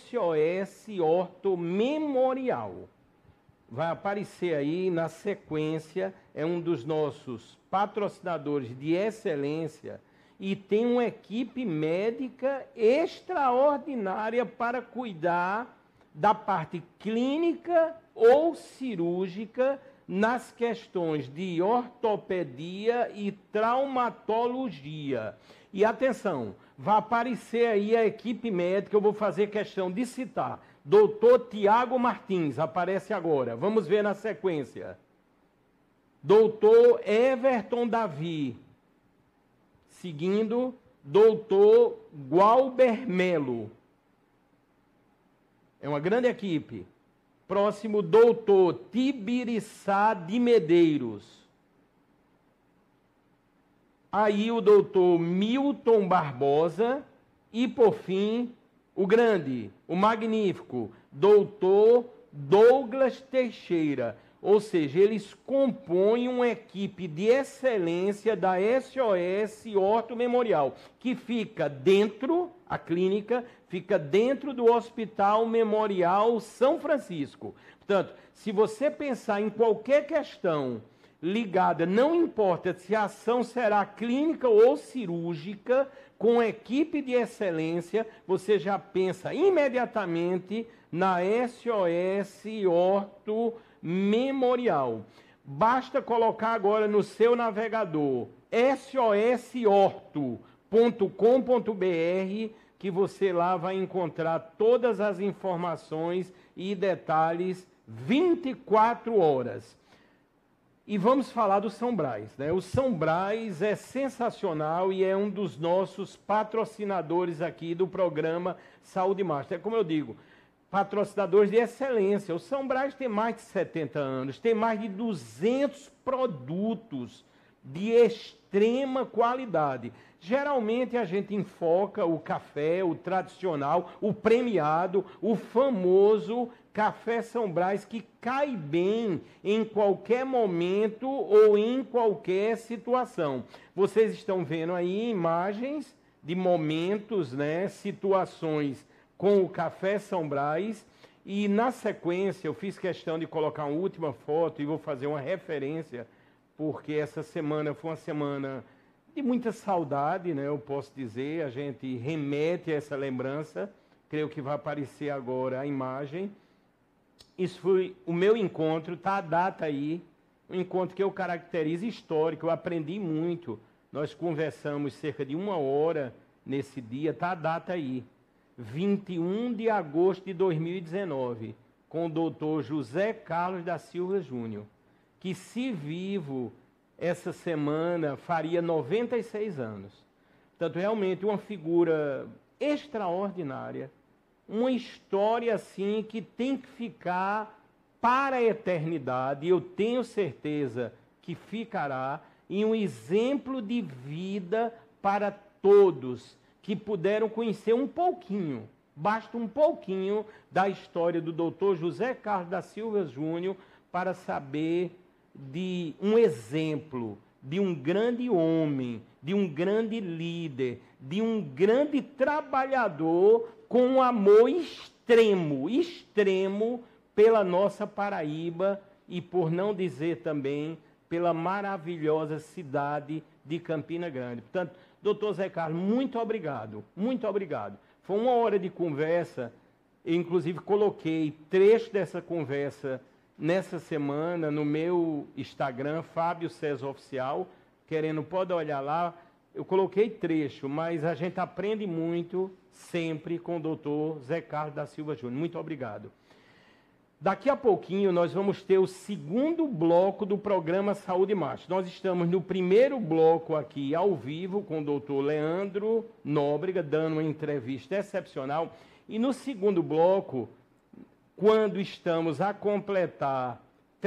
SOS Orto Memorial. Vai aparecer aí na sequência, é um dos nossos patrocinadores de excelência e tem uma equipe médica extraordinária para cuidar da parte clínica ou cirúrgica nas questões de ortopedia e traumatologia. E atenção, vai aparecer aí a equipe médica, eu vou fazer questão de citar. Doutor Tiago Martins, aparece agora. Vamos ver na sequência. Doutor Everton Davi. Seguindo, doutor Gualber Melo. É uma grande equipe. Próximo, doutor Tibiriçá de Medeiros. aí o doutor Milton Barbosa e, por fim, o grande, o magnífico, doutor Douglas Teixeira. Ou seja, eles compõem uma equipe de excelência da SOS Horto Memorial, que fica dentro, a clínica fica dentro do Hospital Memorial São Francisco. Portanto, se você pensar em qualquer questão ligada, não importa se a ação será clínica ou cirúrgica, com equipe de excelência, você já pensa imediatamente na SOS Horto Memorial. Basta colocar agora no seu navegador soshorto.com.br que você lá vai encontrar todas as informações e detalhes 24 horas. E vamos falar do São Brás, né? O São Brás é sensacional e é um dos nossos patrocinadores aqui do programa Saúde Master. É como eu digo, patrocinadores de excelência. O São Brás tem mais de 70 anos, tem mais de 200 produtos de extrema qualidade. Geralmente a gente enfoca o café, o tradicional, o premiado, o famoso café São Brás, que cai bem em qualquer momento ou em qualquer situação. Vocês estão vendo aí imagens de momentos, né, situações com o café São Brás, e na sequência eu fiz questão de colocar uma última foto e vou fazer uma referência, porque essa semana foi uma semana de muita saudade, né, eu posso dizer, a gente remete a essa lembrança, creio que vai aparecer agora a imagem. Isso foi o meu encontro, está a data aí, um encontro que eu caracterizo histórico, eu aprendi muito, nós conversamos cerca de 1 hora nesse dia, está a data aí. 21 de agosto de 2019, com o doutor José Carlos da Silva Júnior, que, se vivo, essa semana faria 96 anos. Portanto, realmente uma figura extraordinária, uma história assim que tem que ficar para a eternidade, e eu tenho certeza que ficará, e um exemplo de vida para todos que puderam conhecer um pouquinho, basta um pouquinho da história do doutor José Carlos da Silva Júnior para saber de um exemplo, de um grande homem, de um grande líder, de um grande trabalhador com um amor extremo, extremo pela nossa Paraíba e, por não dizer também, pela maravilhosa cidade de Campina Grande. Portanto, doutor Zé Carlos, muito obrigado, muito obrigado. Foi 1 hora de conversa, eu inclusive coloquei trecho dessa conversa nessa semana no meu Instagram, Fábio César Oficial, querendo, pode olhar lá, eu coloquei trecho, mas a gente aprende muito sempre com o doutor Zé Carlos da Silva Júnior. Muito obrigado. Daqui a pouquinho nós vamos ter o segundo bloco do programa Saúde Master. Nós estamos no primeiro bloco aqui ao vivo com o doutor Leandro Nóbrega, dando uma entrevista excepcional. E no segundo bloco, quando estamos a completar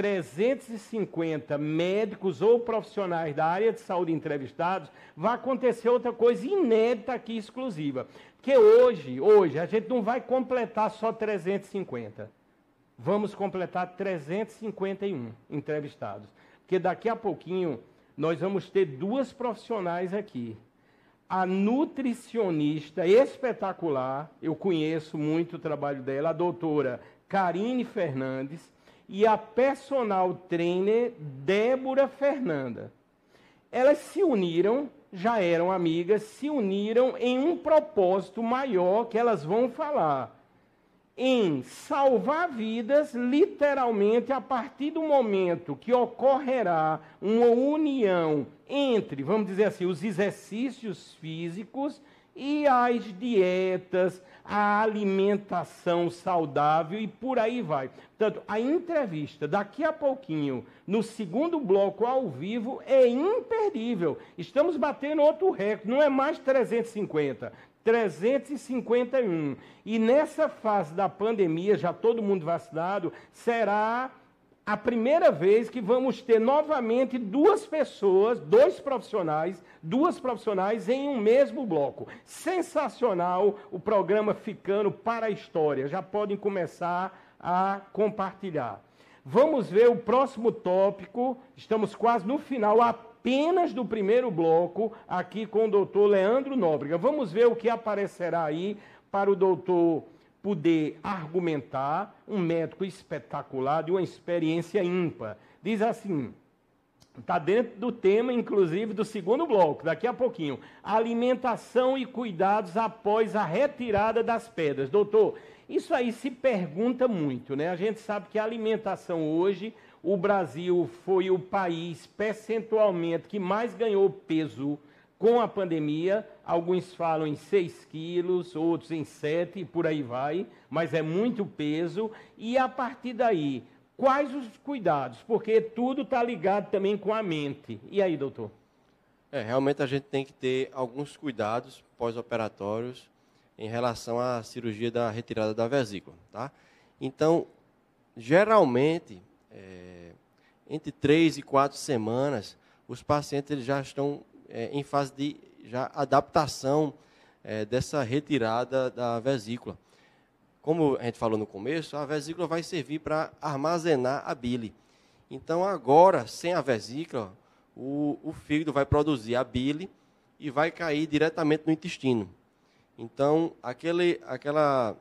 350 médicos ou profissionais da área de saúde entrevistados, vai acontecer outra coisa inédita aqui, exclusiva. Porque hoje a gente não vai completar só 350. Vamos completar 351 entrevistados. Porque daqui a pouquinho nós vamos ter 2 profissionais aqui. A nutricionista espetacular, eu conheço muito o trabalho dela, a doutora Karine Fernandes, e a personal trainer Débora Fernanda. Elas se uniram, já eram amigas, se uniram em um propósito maior que elas vão falar. Em salvar vidas, literalmente, a partir do momento que ocorrerá uma união entre, vamos dizer assim, os exercícios físicos e as dietas, a alimentação saudável e por aí vai. Portanto, a entrevista daqui a pouquinho, no segundo bloco ao vivo, é imperdível. Estamos batendo outro recorde, não é mais 350, 351. E nessa fase da pandemia, já todo mundo vacinado, será a primeira vez que vamos ter novamente duas profissionais em um mesmo bloco. Sensacional o programa ficando para a história. Já podem começar a compartilhar. Vamos ver o próximo tópico. Estamos quase no final apenas do primeiro bloco, aqui com o doutor Leandro Nóbrega. Vamos ver o que aparecerá aí para o doutor poder argumentar, um médico espetacular, de uma experiência ímpar. Diz assim, está dentro do tema, inclusive, do segundo bloco, daqui a pouquinho. Alimentação e cuidados após a retirada das pedras. Doutor, isso aí se pergunta muito, né? A gente sabe que a alimentação hoje, o Brasil foi o país percentualmente que mais ganhou peso com a pandemia. Alguns falam em 6 quilos, outros em 7, e por aí vai, mas é muito peso. E a partir daí, quais os cuidados? Porque tudo está ligado também com a mente. E aí, doutor? Realmente a gente tem que ter alguns cuidados pós-operatórios em relação à cirurgia da retirada da vesícula, tá? Então, geralmente, entre 3 e 4 semanas, os pacientes eles já estão em fase de adaptação dessa retirada da vesícula. Como a gente falou no começo, a vesícula vai servir para armazenar a bile. Então, agora, sem a vesícula, o fígado vai produzir a bile e vai cair diretamente no intestino. Então, aquela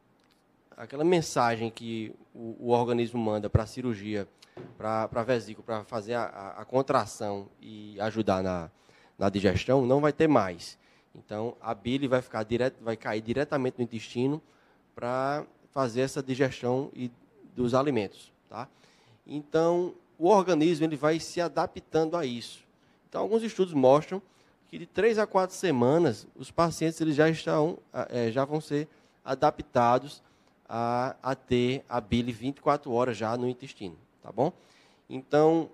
mensagem que o organismo manda para a cirurgia, para a vesícula, para fazer a contração e ajudar na digestão, não vai ter mais. Então, a bile vai cair diretamente no intestino para fazer essa digestão dos alimentos, tá? Então, o organismo ele vai se adaptando a isso. Então, alguns estudos mostram que de 3 a 4 semanas, os pacientes eles já vão ser adaptados a ter a bile 24 horas já no intestino, tá bom? Então,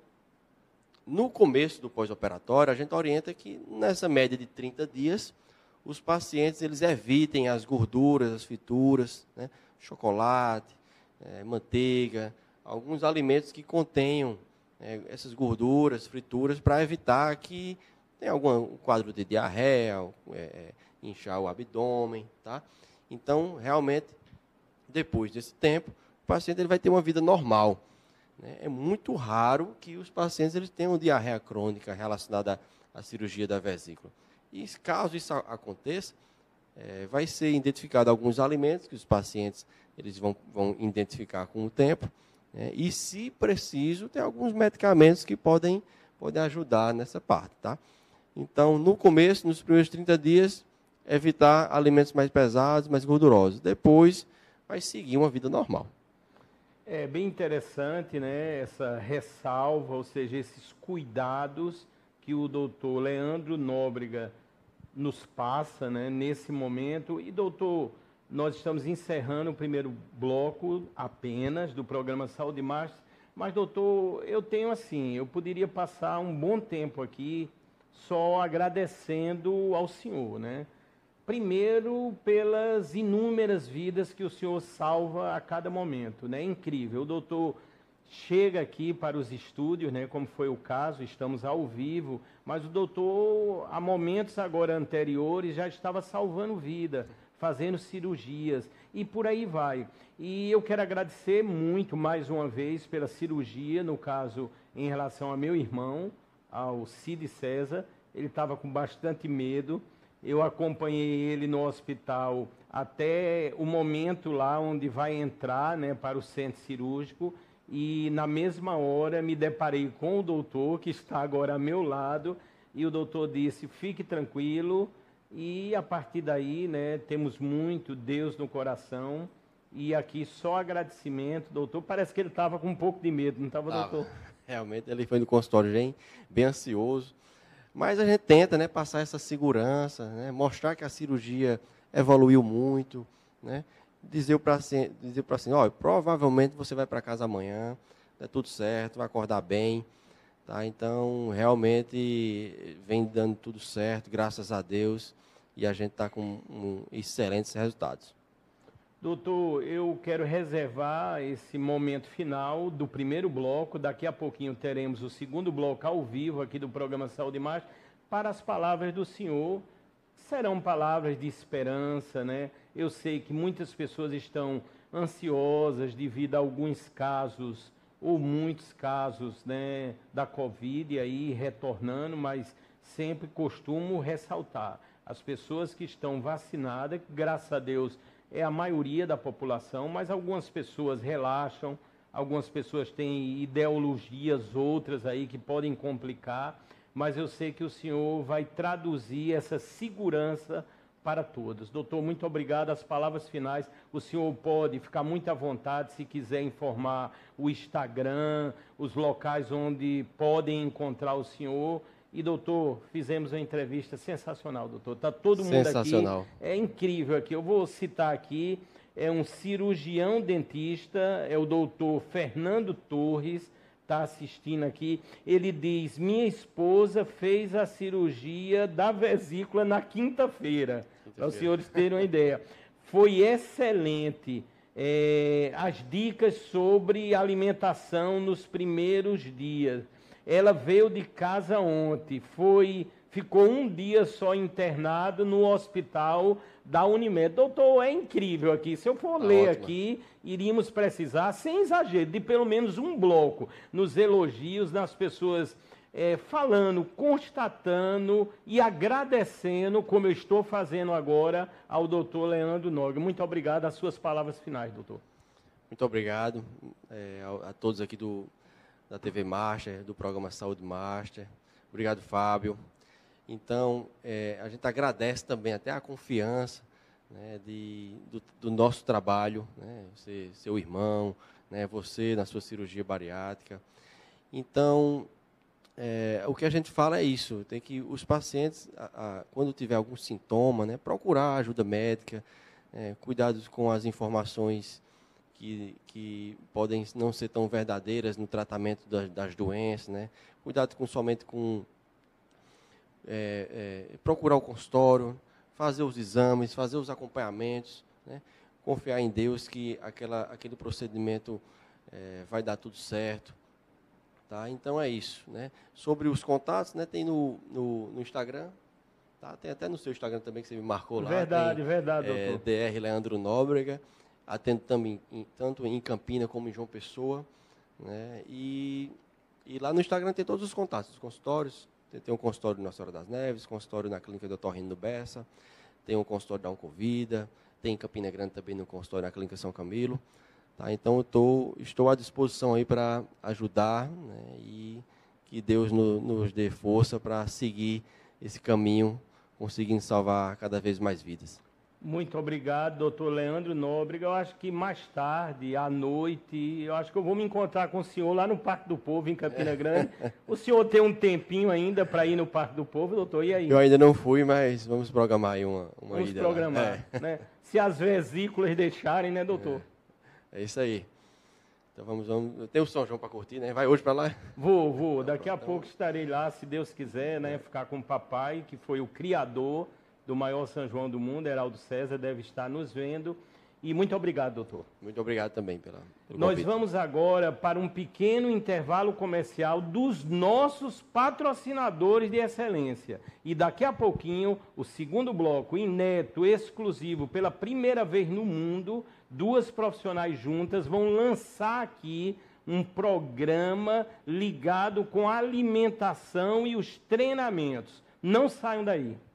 no começo do pós-operatório, a gente orienta que nessa média de 30 dias, os pacientes eles evitem as gorduras, as frituras, né? Chocolate, manteiga, alguns alimentos que contenham essas gorduras, frituras, para evitar que tenha algum quadro de diarreia, inchar o abdômen, tá? Então, realmente, depois desse tempo, o paciente ele vai ter uma vida normal. É muito raro que os pacientes eles tenham diarreia crônica relacionada à cirurgia da vesícula. E caso isso aconteça, vai ser identificado alguns alimentos que os pacientes eles vão identificar com o tempo, né? E, se preciso, tem alguns medicamentos que podem ajudar nessa parte, tá? Então, no começo, nos primeiros 30 dias, evitar alimentos mais pesados, mais gordurosos. Depois, vai seguir uma vida normal. É bem interessante, né, essa ressalva, ou seja, esses cuidados que o doutor Leandro Nóbrega nos passa, né, nesse momento. E, doutor, nós estamos encerrando o primeiro bloco apenas do programa Saúde Master, mas, doutor, eu poderia passar um bom tempo aqui só agradecendo ao senhor, né? Primeiro, pelas inúmeras vidas que o senhor salva a cada momento, né? É incrível. O doutor chega aqui para os estúdios, né? Como foi o caso, estamos ao vivo, mas o doutor, há momentos agora anteriores, já estava salvando vida, fazendo cirurgias, e por aí vai. E eu quero agradecer muito, mais uma vez, pela cirurgia, no caso, em relação ao meu irmão, ao Cid César. Ele estava com bastante medo. Eu acompanhei ele no hospital até o momento lá onde vai entrar, né, para o centro cirúrgico, e na mesma hora me deparei com o doutor, que está agora ao meu lado, e o doutor disse, fique tranquilo, e a partir daí, né, temos muito Deus no coração, e aqui só agradecimento, doutor. Parece que ele estava com um pouco de medo, não estava, doutor? Realmente, ele foi no consultório bem ansioso. Mas a gente tenta, né, passar essa segurança, né, mostrar que a cirurgia evoluiu muito, né, dizer para o paciente, olha, provavelmente você vai para casa amanhã, tá tudo certo, vai acordar bem, tá? Então, realmente, vem dando tudo certo, graças a Deus, e a gente está com excelentes resultados. Doutor, eu quero reservar esse momento final do primeiro bloco. Daqui a pouquinho teremos o segundo bloco ao vivo aqui do programa Saúde e Marcha para as palavras do senhor. Serão palavras de esperança, né? Eu sei que muitas pessoas estão ansiosas devido a alguns casos ou muitos casos, né, da Covid aí retornando, mas sempre costumo ressaltar, as pessoas que estão vacinadas, graças a Deus, é a maioria da população, mas algumas pessoas relaxam, algumas pessoas têm ideologias, outras aí que podem complicar, mas eu sei que o senhor vai traduzir essa segurança para todos. Doutor, muito obrigado. As palavras finais, o senhor pode ficar muito à vontade se quiser informar o Instagram, os locais onde podem encontrar o senhor. E, doutor, fizemos uma entrevista sensacional, doutor. Está todo mundo aqui. É incrível aqui. Eu vou citar aqui, é um cirurgião dentista, é o doutor Fernando Torres, está assistindo aqui. Ele diz, minha esposa fez a cirurgia da vesícula na quinta-feira, para os senhores terem uma ideia. Foi excelente. As dicas sobre alimentação nos primeiros dias. Ela veio de casa ontem, ficou um dia só internado no hospital da Unimed. Doutor, é incrível aqui. Se eu for ler aqui, iríamos precisar, sem exagero, de pelo menos um bloco nos elogios, nas pessoas falando, constatando e agradecendo, como eu estou fazendo agora, ao doutor Leandro Nóbrega. Muito obrigado. As suas palavras finais, doutor. Muito obrigado a todos aqui da TV Master, do programa Saúde Master. Obrigado, Fábio. Então, a gente agradece também até a confiança, né, do nosso trabalho, né, você, seu irmão, né, você na sua cirurgia bariátrica. Então, o que a gente fala é isso, tem que os pacientes, quando tiver algum sintoma, né, procurar ajuda médica, cuidados com as informações que podem não ser tão verdadeiras no tratamento das doenças, né? Cuidado somente com procurar o consultório, fazer os exames, fazer os acompanhamentos, né? Confiar em Deus que aquele procedimento vai dar tudo certo. Tá? Então é isso. Né? Sobre os contatos, né? Tem no Instagram, tá? Tem até no seu Instagram também que você me marcou lá. Verdade, doutor. Dr. Leandro Nóbrega. Atendo também tanto em Campina como em João Pessoa, né? E lá no Instagram tem todos os contatos, os consultórios. Tem um consultório na Nossa Senhora das Neves, consultório na Clínica do Dr. Rino Bessa, tem um consultório da Oncovida, tem em Campina Grande também no consultório na Clínica São Camilo. Tá? Então, estou à disposição aí para ajudar, né? E que Deus nos dê força para seguir esse caminho, conseguindo salvar cada vez mais vidas. Muito obrigado, doutor Leandro Nóbrega. Eu acho que mais tarde, à noite, eu acho que eu vou me encontrar com o senhor lá no Parque do Povo, em Campina Grande. O senhor tem um tempinho ainda para ir no Parque do Povo, doutor? E aí? Eu ainda não fui, mas vamos programar aí uma ida. Vamos programar, né? Se as vesículas deixarem, né, doutor? É isso aí. Então vamos. Tem o São João para curtir, né? Vai hoje para lá? Vou. Daqui a pouco estarei lá, se Deus quiser, né? Ficar com o papai, que foi o criador do maior São João do mundo, Heraldo César, deve estar nos vendo. E muito obrigado, doutor. Muito obrigado também pelo Nós convite. Vamos agora para um pequeno intervalo comercial dos nossos patrocinadores de excelência. E daqui a pouquinho, o segundo bloco, inédito, exclusivo, pela primeira vez no mundo, duas profissionais juntas vão lançar aqui um programa ligado com a alimentação e os treinamentos. Não saiam daí.